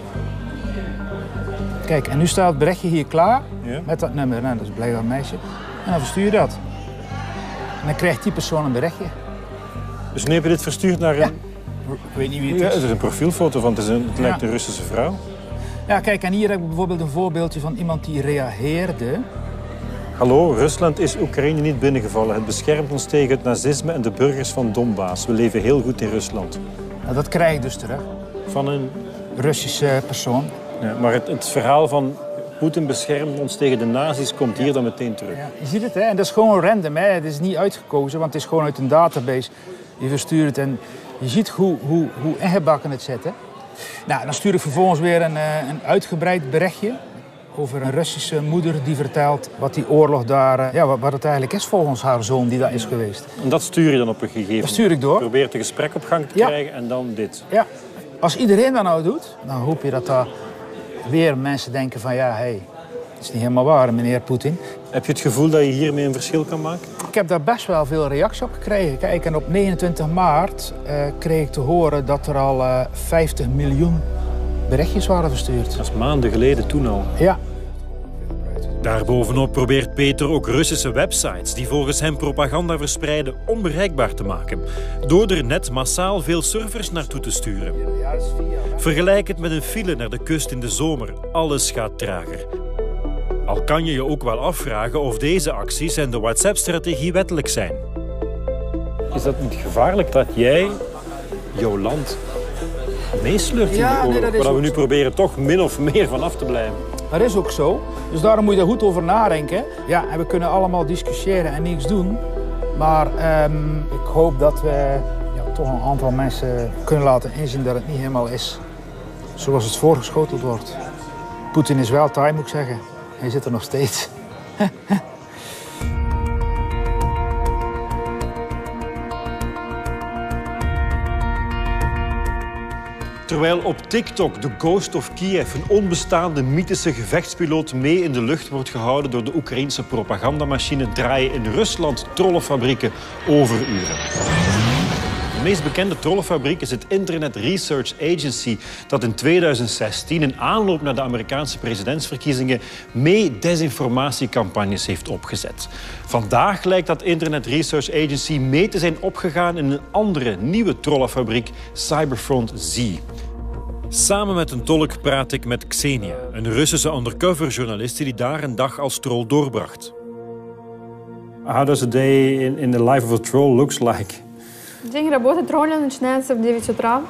Kijk, en nu staat het berichtje hier klaar ja. met dat nummer. Nou, dat is blijkbaar een meisje. En dan verstuur je dat. En dan krijgt die persoon een berichtje. Dus nu heb je dit verstuurd naar een... Ja. Ik weet niet wie het is. Ja, het is een profielfoto van, het, is een, het lijkt ja. een Russische vrouw. Ja, kijk, en hier heb ik bijvoorbeeld een voorbeeldje van iemand die reageerde. Hallo, Rusland is Oekraïne niet binnengevallen. Het beschermt ons tegen het nazisme en de burgers van Donbass. We leven heel goed in Rusland. Nou, dat krijg ik dus terug. Van een... Russische persoon. Ja, maar het, het verhaal van Poetin beschermt ons tegen de nazi's komt hier dan meteen terug. Ja, je ziet het, hè? En dat is gewoon random. Hè? Het is niet uitgekozen, want het is gewoon uit een database. Je verstuurt het en je ziet hoe, hoe, hoe ingebakken het zit. Hè? Nou, dan stuur ik vervolgens weer een, een uitgebreid berichtje over een Russische moeder die vertelt wat die oorlog daar, ja, wat het eigenlijk is volgens haar zoon die daar is geweest. En dat stuur je dan op een gegeven moment? Dat stuur ik door. Probeer het gesprek op gang te ja. krijgen en dan dit. Ja. Als iedereen dat nou doet, dan hoop je dat daar weer mensen denken van ja, hé, hey, dat is niet helemaal waar, meneer Poetin. Heb je het gevoel dat je hiermee een verschil kan maken? Ik heb daar best wel veel reacties op gekregen. Kijk, en op negenentwintig maart uh, kreeg ik te horen dat er al uh, vijftig miljoen berichtjes waren verstuurd. Dat is maanden geleden toen al. Ja. Daarbovenop probeert Peter ook Russische websites die volgens hem propaganda verspreiden onbereikbaar te maken. Door er net massaal veel servers naartoe te sturen. Vergelijk het met een file naar de kust in de zomer. Alles gaat trager. Al kan je je ook wel afvragen of deze acties en de WhatsApp-strategie wettelijk zijn. Is dat niet gevaarlijk dat jij jouw land meesleurt in ja, de oorlog? nee, dat is waar we nu zo. proberen toch min of meer van af te blijven. Dat is ook zo. Dus daarom moet je daar goed over nadenken. Ja, en we kunnen allemaal discussiëren en niks doen. Maar um, ik hoop dat we ja, toch een aantal mensen kunnen laten inzien dat het niet helemaal is zoals het voorgeschoteld wordt. Poetin is wel taai, moet ik zeggen. Hij zit er nog steeds. Terwijl op TikTok de Ghost of Kiev, een onbestaande mythische gevechtspiloot, mee in de lucht wordt gehouden door de Oekraïnse propagandamachine, draaien in Rusland trollenfabrieken overuren. De meest bekende trollenfabriek is het Internet Research Agency, dat in tweeduizend zestien, in aanloop naar de Amerikaanse presidentsverkiezingen, mee desinformatiecampagnes heeft opgezet. Vandaag lijkt dat Internet Research Agency mee te zijn opgegaan in een andere, nieuwe trollenfabriek, Cyberfront Z. Samen met een tolk praat ik met Xenia, een Russische undercover-journaliste die daar een dag als troll doorbracht. How does a day in, in the life of a troll looks like? День работы тролля начинается в девять утра.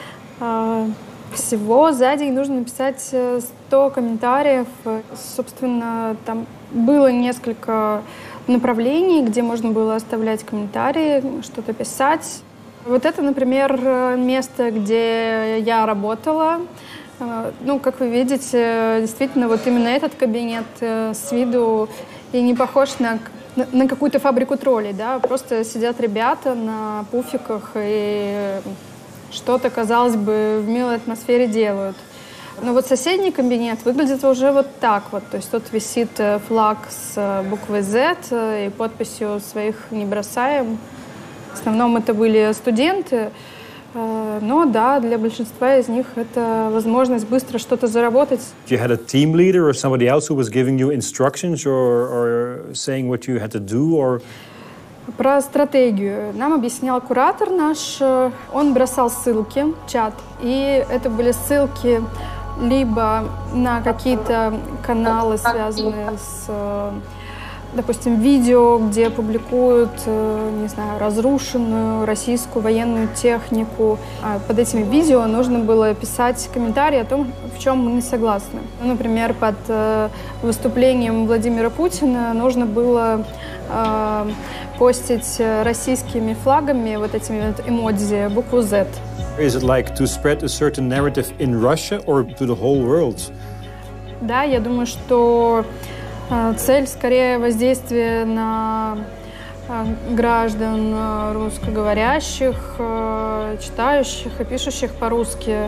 Всего за день нужно написать сто комментариев. Собственно, там было несколько направлений, где можно было оставлять комментарии, что-то писать. Вот это, например, место, где я работала. Ну, как вы видите, действительно, вот именно этот кабинет с виду и не похож на на какую-то фабрику троллей, да, просто сидят ребята на пуфиках и что-то, казалось бы, в милой атмосфере делают. Но вот соседний кабинет выглядит уже вот так вот, то есть тут висит флаг с буквой Z и подписью «Своих не бросаем». В основном это были студенты, но да, для большинства из них это возможность быстро что-то заработать. You had a team leader or somebody else who was giving you instructions or, or saying what you had to do, or... Про стратегию нам объяснял куратор наш. Он бросал ссылки в чат, и это были ссылки либо на какие-то каналы, связанные с, допустим, видео, где публикуют, не знаю, разрушенную российскую военную технику. Под этими видео нужно было писать комментарии о том, в чем мы не согласны. Например, под выступлением Владимира Путина нужно было постить российскими флагами, вот этими вот эмодзи, букву Z. Is it like to spread a certain narrative in Russia or to the whole world? Да, я думаю, что цель скорее воздействия на граждан русскоговорящих, читающих и пишущих по-русски.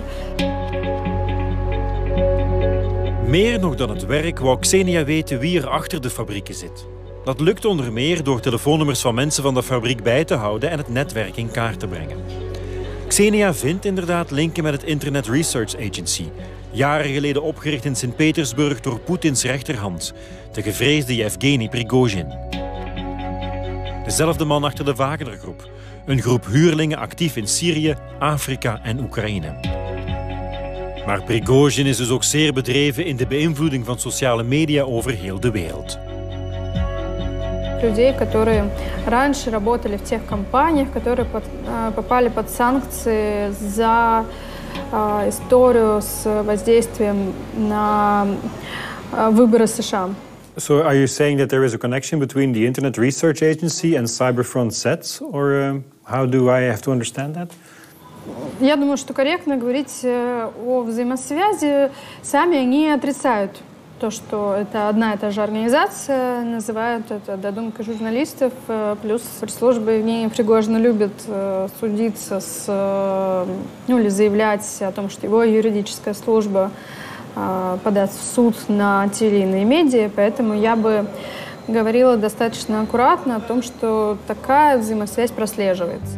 Meer nog dan het werk wou Xenia weten wie er achter de fabrieken zit. Dat lukt onder meer door telefoonnummers van mensen van de fabriek bij te houden en het netwerk in kaart te brengen. Xenia vindt inderdaad linken met het Internet Research Agency, jaren geleden opgericht in Sint-Petersburg door Poetins rechterhand, de gevreesde Yevgeny Prigozhin. Dezelfde man achter de Wagner-groep, een groep huurlingen actief in Syrië, Afrika en Oekraïne. Maar Prigozhin is dus ook zeer bedreven in de beïnvloeding van sociale media over heel de wereld. Людей, которые раньше работали в тех компаниях, которые под, попали под санкции за э, историю с воздействием на э, выборы США. So are you saying that there is a connection between the Internet Research Agency and Cyberfront Z, or um, how do I have to understand that? Я думаю, что корректно говорить о взаимосвязи. Сами они отрицают то, что это одна и та же организация, называют это додумкой журналистов, плюс пресс-служба Евгения Пригожина любит судиться с, ну, или заявлять о том, что его юридическая служба подаст в суд на те или иные медиа, поэтому я бы говорила достаточно аккуратно о том, что такая взаимосвязь прослеживается.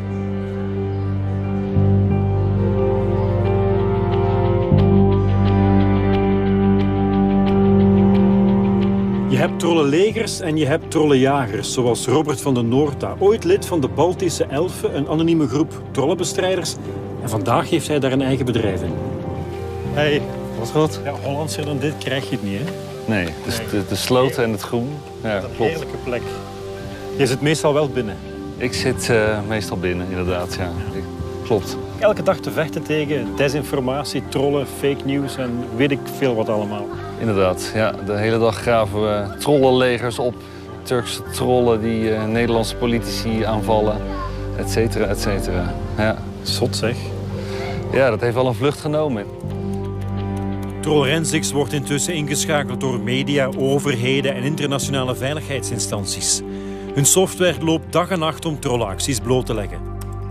Je hebt trollenlegers en je hebt trollenjagers, zoals Robert van den Noorta, ooit lid van de Baltische Elfen, een anonieme groep trollenbestrijders. En vandaag heeft hij daar een eigen bedrijf in. Hey, was goed? Ja, Hollandser dan dit krijg je het niet, hè? Nee, dus de, de sloten en het groen. Ja, een klopt. heerlijke plek. Je zit meestal wel binnen. Ik zit uh, meestal binnen, inderdaad, ja. Ik, klopt. Elke dag te vechten tegen desinformatie, trollen, fake news en weet ik veel wat allemaal. Inderdaad, ja. De hele dag graven we trollenlegers op. Turkse trollen die uh, Nederlandse politici aanvallen, et cetera, et cetera. Ja. Zot zeg. Ja, dat heeft wel een vlucht genomen. Trollrensics wordt intussen ingeschakeld door media, overheden en internationale veiligheidsinstanties. Hun software loopt dag en nacht om trollenacties bloot te leggen.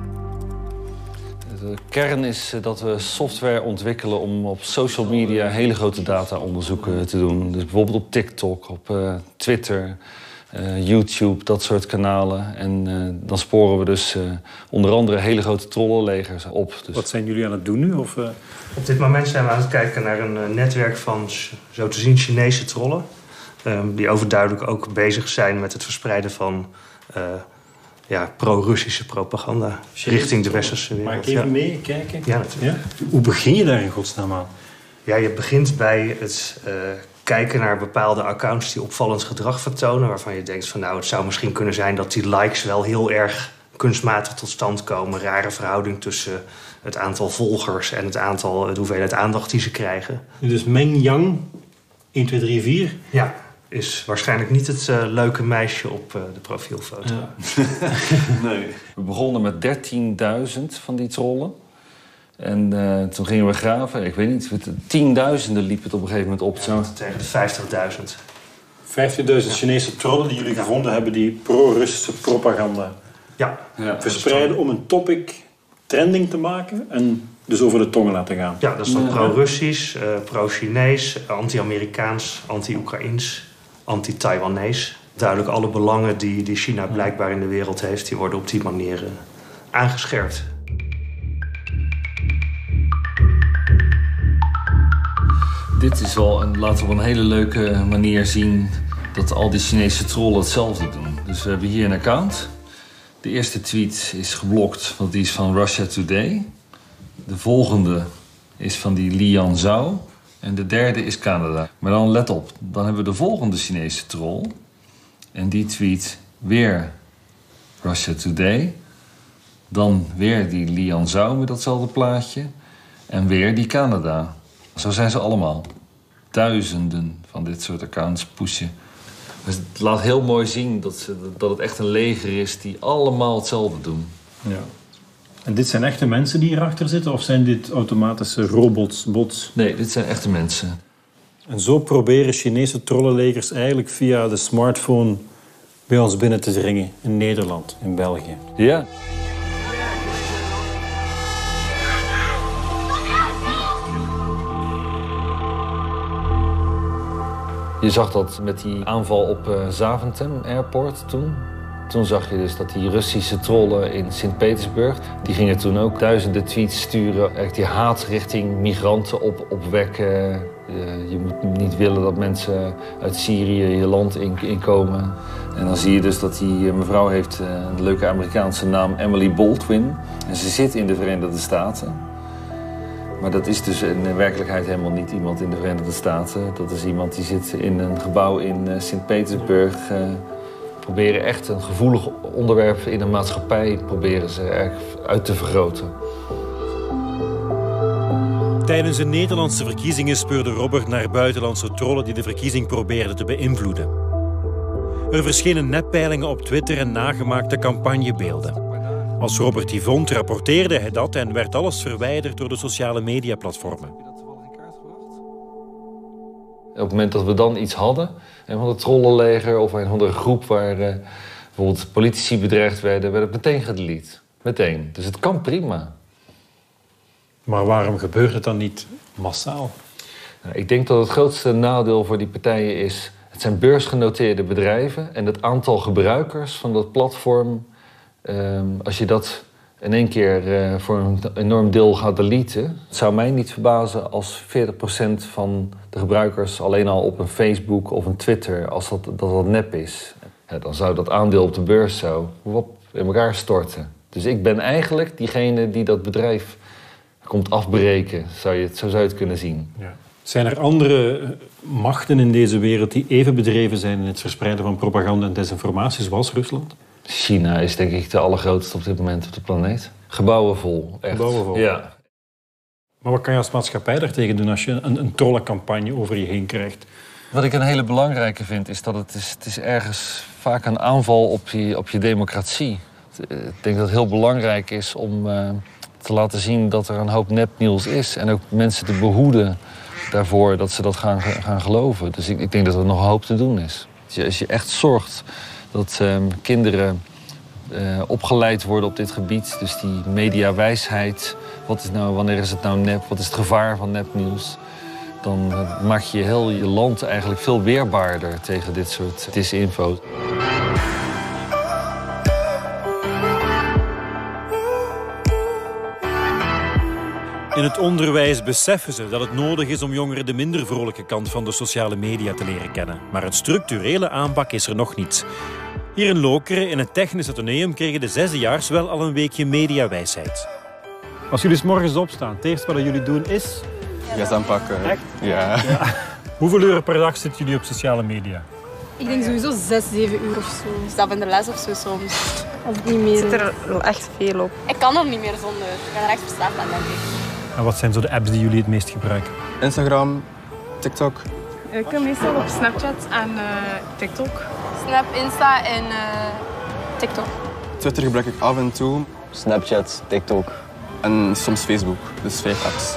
De kern is dat we software ontwikkelen om op social media hele grote data-onderzoeken te doen. Dus bijvoorbeeld op TikTok, op uh, Twitter, uh, YouTube, dat soort kanalen. En uh, dan sporen we dus uh, onder andere hele grote trollenlegers op. Dus... Wat zijn jullie aan het doen nu? Of, uh... Op dit moment zijn we aan het kijken naar een uh, netwerk van zo te zien Chinese trollen. Um, die overduidelijk ook bezig zijn met het verspreiden van uh, ja, pro-Russische propaganda richting de westerse wereld. Mag ik even ja. mee kijken? Ja, natuurlijk. Ja? Hoe begin je daar in godsnaam aan? Ja, je begint bij het uh, kijken naar bepaalde accounts die opvallend gedrag vertonen, waarvan je denkt van nou, het zou misschien kunnen zijn dat die likes wel heel erg kunstmatig tot stand komen. Rare verhouding tussen het aantal volgers en het aantal, de hoeveelheid aandacht die ze krijgen. Dus Meng Yang, één, twee, drie, vier? Ja. Is waarschijnlijk niet het uh, leuke meisje op uh, de profielfoto. Ja. Nee. We begonnen met dertienduizend van die trollen. En uh, toen gingen we graven. Ik weet niet, tienduizenden liep het op een gegeven moment op. Ja, tegen de vijftigduizend. vijftigduizend ja. Chinese trollen die jullie ja. gevonden hebben die pro-Russische propaganda ja. Ja, verspreiden om een topic trending te maken en dus over de tongen laten gaan. Ja, dat is dan pro-Russisch, uh, pro-Chinees, anti-Amerikaans, anti-Oekraïens, anti-Taiwanees. Duidelijk alle belangen die, die China blijkbaar in de wereld heeft, die worden op die manier uh, aangescherpt. Dit is wel een, laten we op een hele leuke manier zien dat al die Chinese trollen hetzelfde doen. Dus we hebben hier een account. De eerste tweet is geblokt, want die is van Russia Today. De volgende is van die Lian Zhao. En de derde is Canada. Maar dan let op, dan hebben we de volgende Chinese troll. En die tweet weer Russia Today. Dan weer die Lian Zhao met datzelfde plaatje. En weer die Canada. Zo zijn ze allemaal. Duizenden van dit soort accounts pushen. Dus het laat heel mooi zien dat, ze, dat het echt een leger is die allemaal hetzelfde doen. Ja. En dit zijn echte mensen die hierachter zitten? Of zijn dit automatische robots, bots? Nee, dit zijn echte mensen. En zo proberen Chinese trollenlegers eigenlijk via de smartphone bij ons binnen te dringen. In Nederland, in België. Ja. Je zag dat met die aanval op uh, Zaventem Airport toen. Toen zag je dus dat die Russische trollen in Sint-Petersburg... die gingen toen ook duizenden tweets sturen... echt die haat richting migranten op, opwekken. Uh, je moet niet willen dat mensen uit Syrië je land in, inkomen. En dan zie je dus dat die uh, mevrouw heeft uh, een leuke Amerikaanse naam... Emily Baldwin. En ze zit in de Verenigde Staten. Maar dat is dus in werkelijkheid helemaal niet iemand in de Verenigde Staten. Dat is iemand die zit in een gebouw in uh, Sint-Petersburg... Uh, proberen echt een gevoelig onderwerp in een maatschappij proberen ze erg uit te vergroten. Tijdens de Nederlandse verkiezingen speurde Robert naar buitenlandse trollen die de verkiezing probeerden te beïnvloeden. Er verschenen neppeilingen op Twitter en nagemaakte campagnebeelden. Als Robert die vond, rapporteerde hij dat en werd alles verwijderd door de sociale mediaplatformen. Op het moment dat we dan iets hadden, een van het trollenleger of een andere groep waar uh, bijvoorbeeld politici bedreigd werden, werd het meteen gedelete. Meteen. Dus het kan prima. Maar waarom gebeurt het dan niet massaal? Nou, ik denk dat het grootste nadeel voor die partijen is, het zijn beursgenoteerde bedrijven en het aantal gebruikers van dat platform, um, als je dat in één keer uh, voor een enorm deel gaat deleten. Het zou mij niet verbazen als veertig procent van de gebruikers alleen al op een Facebook of een Twitter, als dat, dat, dat nep is. Ja, dan zou dat aandeel op de beurs zo wop, in elkaar storten. Dus ik ben eigenlijk diegene die dat bedrijf komt afbreken, zou je het, zo zou je het kunnen zien. Ja. Zijn er andere machten in deze wereld die even bedreven zijn in het verspreiden van propaganda en desinformatie zoals Rusland? China is denk ik de allergrootste op dit moment op de planeet. Gebouwen vol, echt. Gebouwen vol. Ja. Maar wat kan je als maatschappij daartegen doen als je een, een trollencampagne over je heen krijgt? Wat ik een hele belangrijke vind, is dat het is, het is ergens vaak een aanval op je, op je democratie. Ik denk dat het heel belangrijk is om uh, te laten zien dat er een hoop nepnieuws is. En ook mensen te behoeden daarvoor dat ze dat gaan, gaan geloven. Dus ik, ik denk dat er nog een hoop te doen is. Als je, als je echt zorgt dat um, kinderen uh, opgeleid worden op dit gebied. Dus die mediawijsheid. Wat is nou, wanneer is het nou nep? Wat is het gevaar van nepnieuws? Dan uh, maak je heel je land eigenlijk veel weerbaarder tegen dit soort disinfo. In het onderwijs beseffen ze dat het nodig is om jongeren de minder vrolijke kant van de sociale media te leren kennen. Maar een structurele aanpak is er nog niet. Hier in Lokeren, in het Technisch Atheneum, kregen de zesdejaars wel al een weekje mediawijsheid. Als jullie 's morgens opstaan, het eerste wat jullie doen is... Gas aanpakken. Echt? Ja. Ja. Hoeveel uren per dag zitten jullie op sociale media? Ik denk sowieso zes, zeven uur of zo. Ik sta in de les of zo soms. Of niet meer. Ik zit er wel echt veel op. Ik kan er niet meer zonder. Ik ben er echt verslaafd aan, denk ik. En wat zijn zo de apps die jullie het meest gebruiken? Instagram, TikTok. Ik ben meestal op Snapchat en uh, TikTok. Snap, Insta en uh, TikTok. Twitter gebruik ik af en toe. Snapchat, TikTok. En soms Facebook. Dus vijf apps.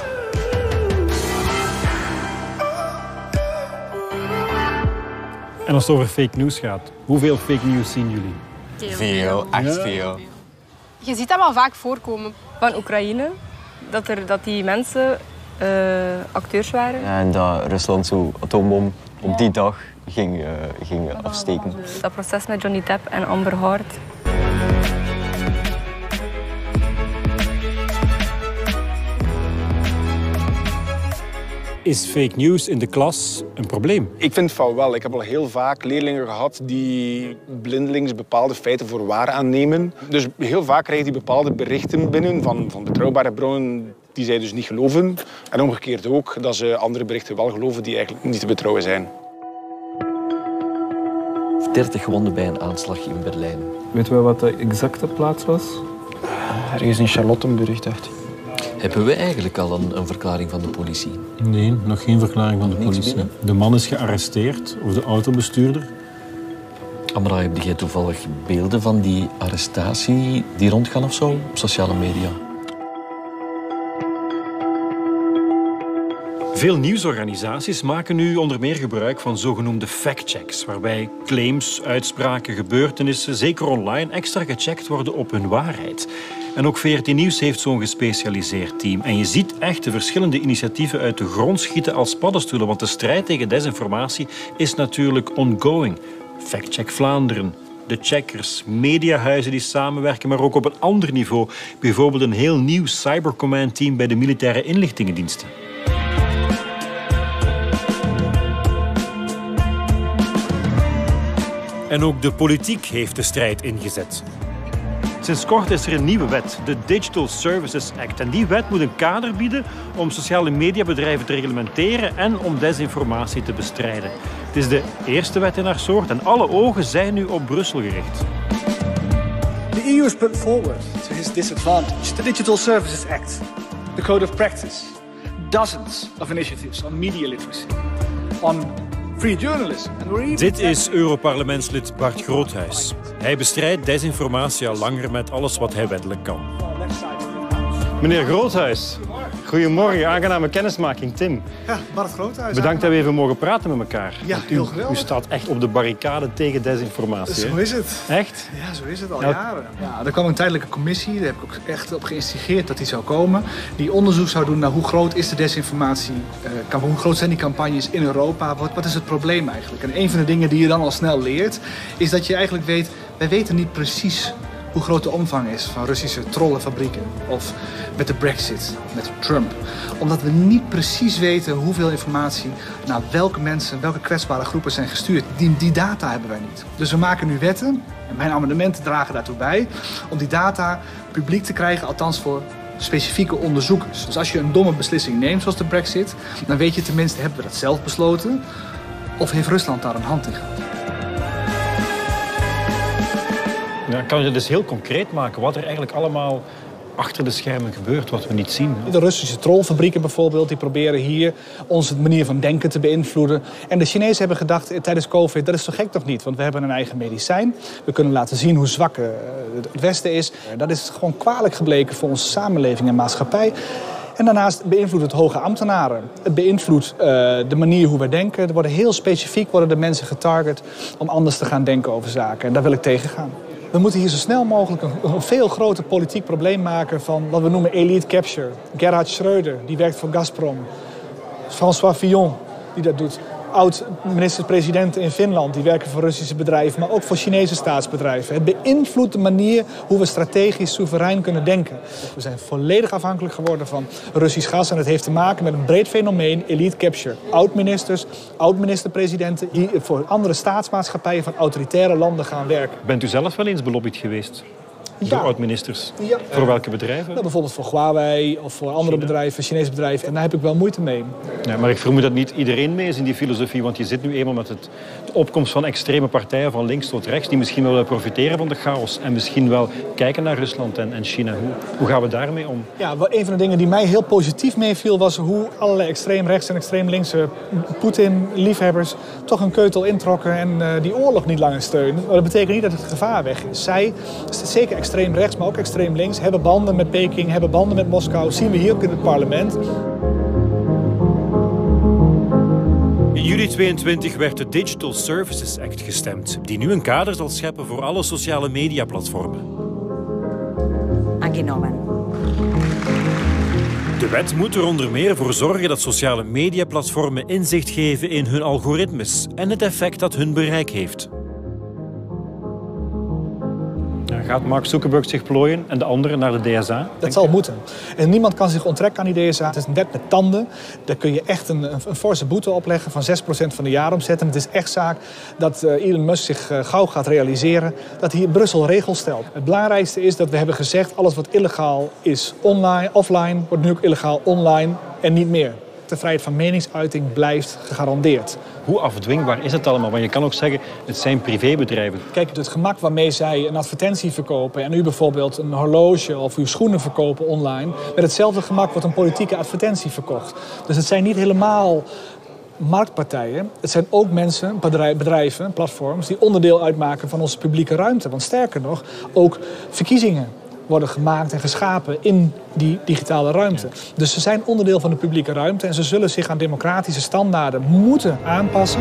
En als het over fake news gaat, hoeveel fake news zien jullie? Veel, echt veel. Je ziet dat wel vaak voorkomen. Van Oekraïne, dat, er, dat die mensen uh, acteurs waren. Ja, en dat Rusland zo'n atoombom op die dag ging, uh, ging afsteken. Dat proces met Johnny Depp en Amber Heard. Is fake news in de klas een probleem? Ik vind van wel. Ik heb al heel vaak leerlingen gehad die blindelings bepaalde feiten voor waar aannemen. Dus heel vaak krijg je die bepaalde berichten binnen van, van betrouwbare bronnen die zij dus niet geloven. En omgekeerd ook dat ze andere berichten wel geloven die eigenlijk niet te betrouwen zijn. dertig gewonden bij een aanslag in Berlijn. Weet we wat de exacte plaats was? Ergens in Charlottenburg, dacht ik. Hebben we eigenlijk al een, een verklaring van de politie? Nee, nog geen verklaring van de politie. De man is gearresteerd, of de autobestuurder. Amra, heb jij toevallig beelden van die arrestatie die rondgaan of zo op sociale media? Veel nieuwsorganisaties maken nu onder meer gebruik van zogenoemde factchecks, waarbij claims, uitspraken, gebeurtenissen, zeker online, extra gecheckt worden op hun waarheid. En ook V R T Nieuws heeft zo'n gespecialiseerd team. En je ziet echt de verschillende initiatieven uit de grond schieten als paddenstoelen, want de strijd tegen desinformatie is natuurlijk ongoing. Factcheck Vlaanderen, de checkers, mediahuizen die samenwerken, maar ook op een ander niveau. Bijvoorbeeld een heel nieuw cybercommand-team bij de militaire inlichtingendiensten. En ook de politiek heeft de strijd ingezet. Sinds kort is er een nieuwe wet, de Digital Services Act. En die wet moet een kader bieden om sociale mediabedrijven te reglementeren en om desinformatie te bestrijden. Het is de eerste wet in haar soort en alle ogen zijn nu op Brussel gericht. The E U has put forward to his disadvantage the Digital Services Act, the Code of Practice, dozens of initiatives on media literacy, on free journalism. And we're even Dit is Europarlementslid Bart Groothuis. Hij bestrijdt desinformatie al langer met alles wat hij wettelijk kan. Meneer Groothuis, goedemorgen, aangename kennismaking, Tim. Ja, Bart Groothuis. Bedankt dat we even mogen praten met elkaar. Ja, Want heel u, geweldig. U staat echt op de barricade tegen desinformatie. Zo hè? is het. Echt? Ja, zo is het al Ja. jaren. Ja, er kwam een tijdelijke commissie, daar heb ik ook echt op geïnstigeerd dat die zou komen. Die onderzoek zou doen naar hoe groot is de desinformatie, uh, hoe groot zijn die campagnes in Europa, wat, wat is het probleem eigenlijk. En een van de dingen die je dan al snel leert, is dat je eigenlijk weet, wij weten niet precies hoe groot de omvang is van Russische trollenfabrieken. Of met de Brexit, met Trump. Omdat we niet precies weten hoeveel informatie naar welke mensen, welke kwetsbare groepen zijn gestuurd. Die, die data hebben wij niet. Dus we maken nu wetten, en mijn amendementen dragen daartoe bij, om die data publiek te krijgen, althans voor specifieke onderzoekers. Dus als je een domme beslissing neemt, zoals de Brexit, dan weet je tenminste, hebben we dat zelf besloten? Of heeft Rusland daar een hand in gehad? Ja, kan je dus heel concreet maken wat er eigenlijk allemaal achter de schermen gebeurt, wat we niet zien? De Russische trollfabrieken bijvoorbeeld, die proberen hier onze manier van denken te beïnvloeden. En de Chinezen hebben gedacht tijdens COVID, dat is zo gek toch niet? Want we hebben een eigen medicijn. We kunnen laten zien hoe zwak het Westen is. Dat is gewoon kwalijk gebleken voor onze samenleving en maatschappij. En daarnaast beïnvloedt het hoge ambtenaren. Het beïnvloedt uh, de manier hoe we denken. Er worden heel specifiek worden de mensen getarget om anders te gaan denken over zaken. En daar wil ik tegen gaan. We moeten hier zo snel mogelijk een, een veel groter politiek probleem maken van wat we noemen elite capture. Gerhard Schröder, die werkt voor Gazprom. François Fillon, die dat doet. Oud-minister-presidenten in Finland, die werken voor Russische bedrijven, maar ook voor Chinese staatsbedrijven. Het beïnvloedt de manier hoe we strategisch soeverein kunnen denken. We zijn volledig afhankelijk geworden van Russisch gas en het heeft te maken met een breed fenomeen, elite capture. Oud-ministers, oud-minister-presidenten die voor andere staatsmaatschappijen van autoritaire landen gaan werken. Bent u zelf wel eens belobbyd geweest? Ja. Door oud-ministers? Ja. Voor welke bedrijven? Nou, bijvoorbeeld voor Huawei of voor andere China. bedrijven, Chinese bedrijven. En daar heb ik wel moeite mee. Ja, maar ik vermoed dat niet iedereen mee is in die filosofie. Want je zit nu eenmaal met het, de opkomst van extreme partijen van links tot rechts. Die misschien wel willen profiteren van de chaos. En misschien wel kijken naar Rusland en, en China. Hoe, hoe gaan we daarmee om? Ja, een van de dingen die mij heel positief meeviel was hoe allerlei extreem rechts en extreem linkse Poetin-liefhebbers toch een keutel introkken en uh, die oorlog niet langer steunen. Maar dat betekent niet dat het gevaar weg is. Zij, zeker extreem rechts, maar ook extreem links, hebben banden met Peking, hebben banden met Moskou. Zien we hier ook in het parlement. In juli tweeëntwintig werd de Digital Services Act gestemd, die nu een kader zal scheppen voor alle sociale mediaplatformen. Aangenomen. De wet moet er onder meer voor zorgen dat sociale mediaplatformen inzicht geven in hun algoritmes en het effect dat hun bereik heeft. gaat Mark Zuckerberg zich plooien en de anderen naar de D S A? Dat zal moeten. En niemand kan zich onttrekken aan die D S A. Het is een wet met tanden. Daar kun je echt een, een, een forse boete opleggen van zes procent van de jaaromzet. En het is echt zaak dat uh, Elon Musk zich uh, gauw gaat realiseren dat hij in Brussel regels stelt. Het belangrijkste is dat we hebben gezegd, alles wat illegaal is online, offline, wordt nu ook illegaal online en niet meer. De vrijheid van meningsuiting blijft gegarandeerd. Hoe afdwingbaar is het allemaal? Want je kan ook zeggen, het zijn privébedrijven. Kijk, het gemak waarmee zij een advertentie verkopen en u bijvoorbeeld een horloge of uw schoenen verkopen online, met hetzelfde gemak wordt een politieke advertentie verkocht. Dus het zijn niet helemaal marktpartijen. Het zijn ook mensen, bedrijven, platforms, die onderdeel uitmaken van onze publieke ruimte. Want sterker nog, ook verkiezingen worden gemaakt en geschapen in die digitale ruimte. Dus ze zijn onderdeel van de publieke ruimte en ze zullen zich aan democratische standaarden moeten aanpassen.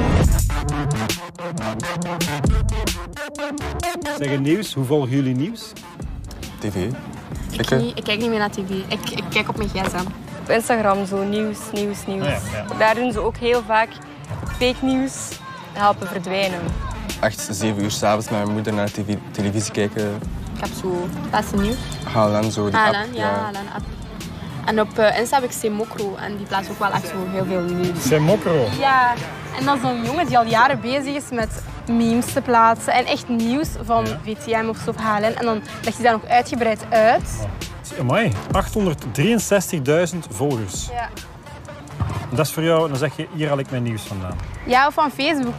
Zeggen nieuws, hoe volgen jullie nieuws? T V. Ik, niet, ik kijk niet meer naar tv. Ik, ik kijk op mijn gsm. Op Instagram zo nieuws, nieuws, nieuws. Ja, ja. Daar doen ze ook heel vaak fake nieuws helpen verdwijnen. Echt zeven uur 's avonds met mijn moeder naar de televisie kijken. Ik heb zo laatste nieuws. H L N, zo die H L N, app. ja, H L N app. En op uh, Insta heb ik Semokro en die plaatst ook wel echt zo heel veel nieuws. Semokro? Ja, en dat is zo'n jongen die al jaren bezig is met memes te plaatsen en echt nieuws van ja. V T M of zo of H L N. En dan legt hij daar nog uitgebreid uit. Amai, achthonderddrieënzestigduizend volgers. Ja. En dat is voor jou, dan zeg je, hier haal ik mijn nieuws vandaan. Ja, of van Facebook.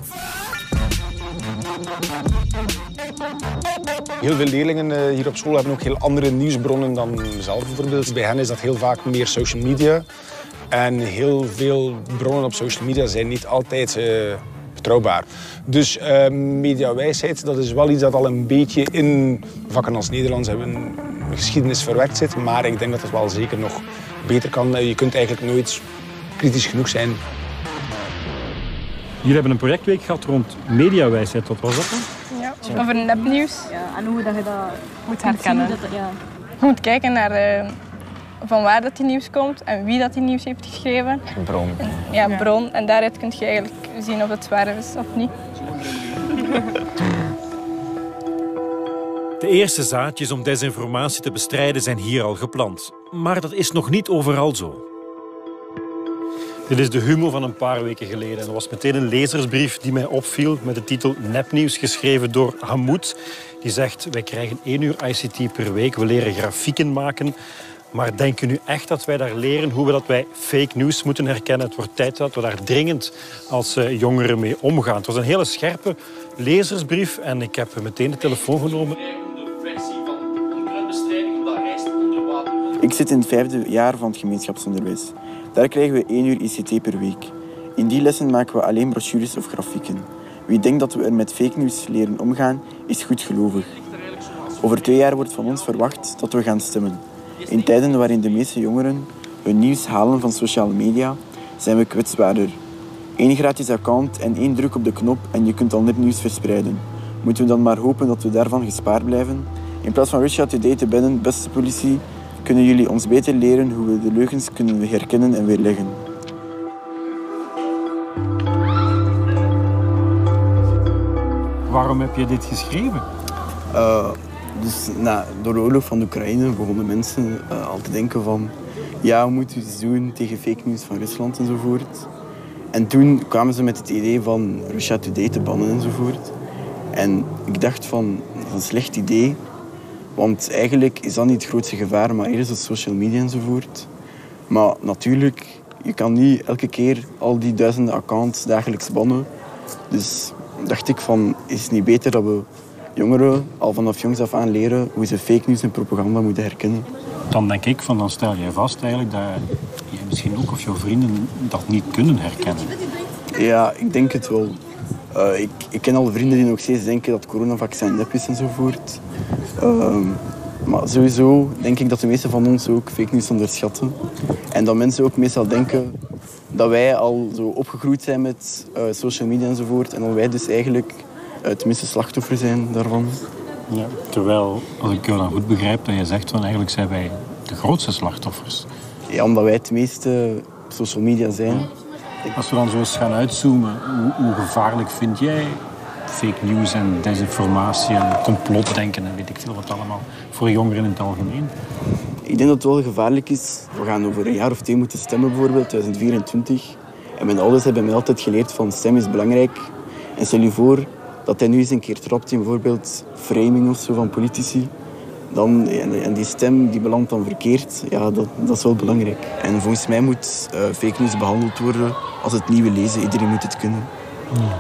Heel veel leerlingen hier op school hebben ook heel andere nieuwsbronnen dan mezelf bijvoorbeeld. Bij hen is dat heel vaak meer social media. En heel veel bronnen op social media zijn niet altijd uh, betrouwbaar. Dus uh, mediawijsheid, dat is wel iets dat al een beetje in vakken als Nederlands hebben geschiedenis verwerkt zit. Maar ik denk dat het wel zeker nog beter kan. Je kunt eigenlijk nooit kritisch genoeg zijn. Jullie hebben een projectweek gehad rond mediawijsheid. Wat was dat dan? Ja, over nepnieuws. Ja, en hoe dat je dat moet herkennen. Dat, ja. Je moet kijken naar uh, van waar dat die nieuws komt en wie dat die nieuws heeft geschreven. Bron. En, ja, bron. En daaruit kun je eigenlijk zien of het waar is of niet. De eerste zaadjes om desinformatie te bestrijden zijn hier al geplant. Maar dat is nog niet overal zo. Dit is de Humo van een paar weken geleden. En er was meteen een lezersbrief die mij opviel met de titel Nepnieuws, geschreven door Hamoud. Die zegt, wij krijgen één uur I C T per week, we leren grafieken maken. Maar denken nu echt dat wij daar leren hoe we dat wij fake news moeten herkennen? Het wordt tijd dat we daar dringend als jongeren mee omgaan. Het was een hele scherpe lezersbrief en ik heb meteen de telefoon genomen. Ik zit in het vijfde jaar van het gemeenschapsonderwijs. Daar krijgen we één uur I C T per week. In die lessen maken we alleen brochures of grafieken. Wie denkt dat we er met fake news leren omgaan, is goedgelovig. Over twee jaar wordt van ons verwacht dat we gaan stemmen. In tijden waarin de meeste jongeren hun nieuws halen van sociale media, zijn we kwetsbaarder. Eén gratis account en één druk op de knop en je kunt al nepnieuws verspreiden. Moeten we dan maar hopen dat we daarvan gespaard blijven? In plaats van Russia Today te bellen, beste politie, kunnen jullie ons beter leren hoe we de leugens kunnen herkennen en weerleggen. Waarom heb je dit geschreven? Uh, dus na, door de oorlog van de Oekraïne begonnen mensen uh, al te denken van ja, we moeten iets doen tegen fake news van Rusland enzovoort. En toen kwamen ze met het idee van Russia Today te bannen enzovoort. En ik dacht van, dat is een slecht idee. Want eigenlijk is dat niet het grootste gevaar, maar eerst het social media enzovoort. Maar natuurlijk, je kan niet elke keer al die duizenden accounts dagelijks bannen. Dus dacht ik van, is het niet beter dat we jongeren al vanaf jongs af aan leren hoe ze fake news en propaganda moeten herkennen? Dan denk ik van, dan stel jij vast eigenlijk dat je misschien ook of jouw vrienden dat niet kunnen herkennen. Ja, ik denk het wel. Uh, ik, ik ken al vrienden die nog steeds denken dat coronavaccin nep is enzovoort. Uh, maar sowieso denk ik dat de meeste van ons ook fake news onderschatten. En dat mensen ook meestal denken dat wij al zo opgegroeid zijn met uh, social media enzovoort. En dat wij dus eigenlijk uh, het minste slachtoffer zijn daarvan. Ja, terwijl, als ik jou dan goed begrijp, dat je zegt van eigenlijk zijn wij de grootste slachtoffers. Ja, omdat wij het meeste op social media zijn. Als we dan zo eens gaan uitzoomen, hoe, hoe gevaarlijk vind jij fake news en desinformatie en complotdenken en weet ik veel wat allemaal voor jongeren in het algemeen. Ik denk dat het wel gevaarlijk is. We gaan over een jaar of twee moeten stemmen, bijvoorbeeld, tweeduizend vierentwintig. En mijn ouders hebben mij altijd geleerd van stem is belangrijk. En stel je voor dat hij nu eens een keer trapt in bijvoorbeeld framing of zo van politici. Dan, en die stem die belandt dan verkeerd, ja, dat, dat is wel belangrijk. En volgens mij moet uh, fake news behandeld worden als het nieuwe lezen. Iedereen moet het kunnen. Ja.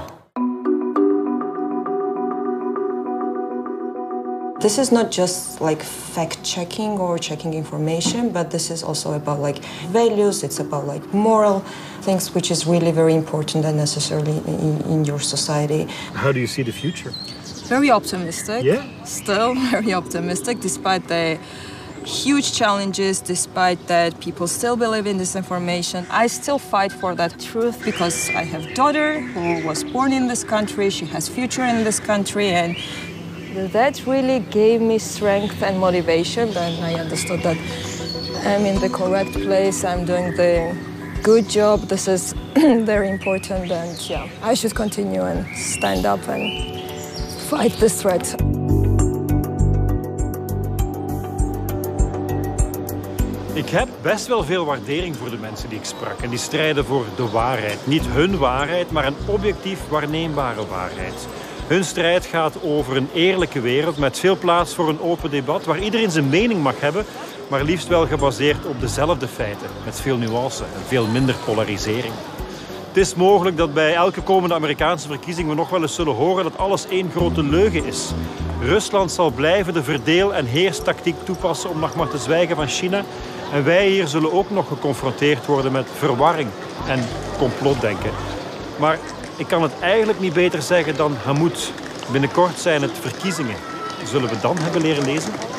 This is not just like fact-checking or checking information, but this is also about like values, it's about like moral things, which is really very important and necessary in, in your society. How do you see the future? Very optimistic. Yeah? Still very optimistic, despite the huge challenges, despite that people still believe in this information. I still fight for that truth because I have a daughter who was born in this country, she has future in this country, and that really gave me strength and motivation. Then I understood that I'm in the correct place, I'm doing the good job, this is very important, and yeah, I should continue and stand up and fight this threat. Ik heb best wel veel waardering voor de mensen die ik sprak. En die strijden voor de waarheid. Niet hun waarheid, maar een objectief waarneembare waarheid. Hun strijd gaat over een eerlijke wereld met veel plaats voor een open debat waar iedereen zijn mening mag hebben, maar liefst wel gebaseerd op dezelfde feiten, met veel nuance en veel minder polarisering. Het is mogelijk dat bij elke komende Amerikaanse verkiezing we nog wel eens zullen horen dat alles één grote leugen is. Rusland zal blijven de verdeel- en heerstactiek toepassen om nog maar te zwijgen van China. En wij hier zullen ook nog geconfronteerd worden met verwarring en complotdenken. Maar ik kan het eigenlijk niet beter zeggen dan Hamoud. Binnenkort zijn het verkiezingen. Zullen we dan hebben leren lezen?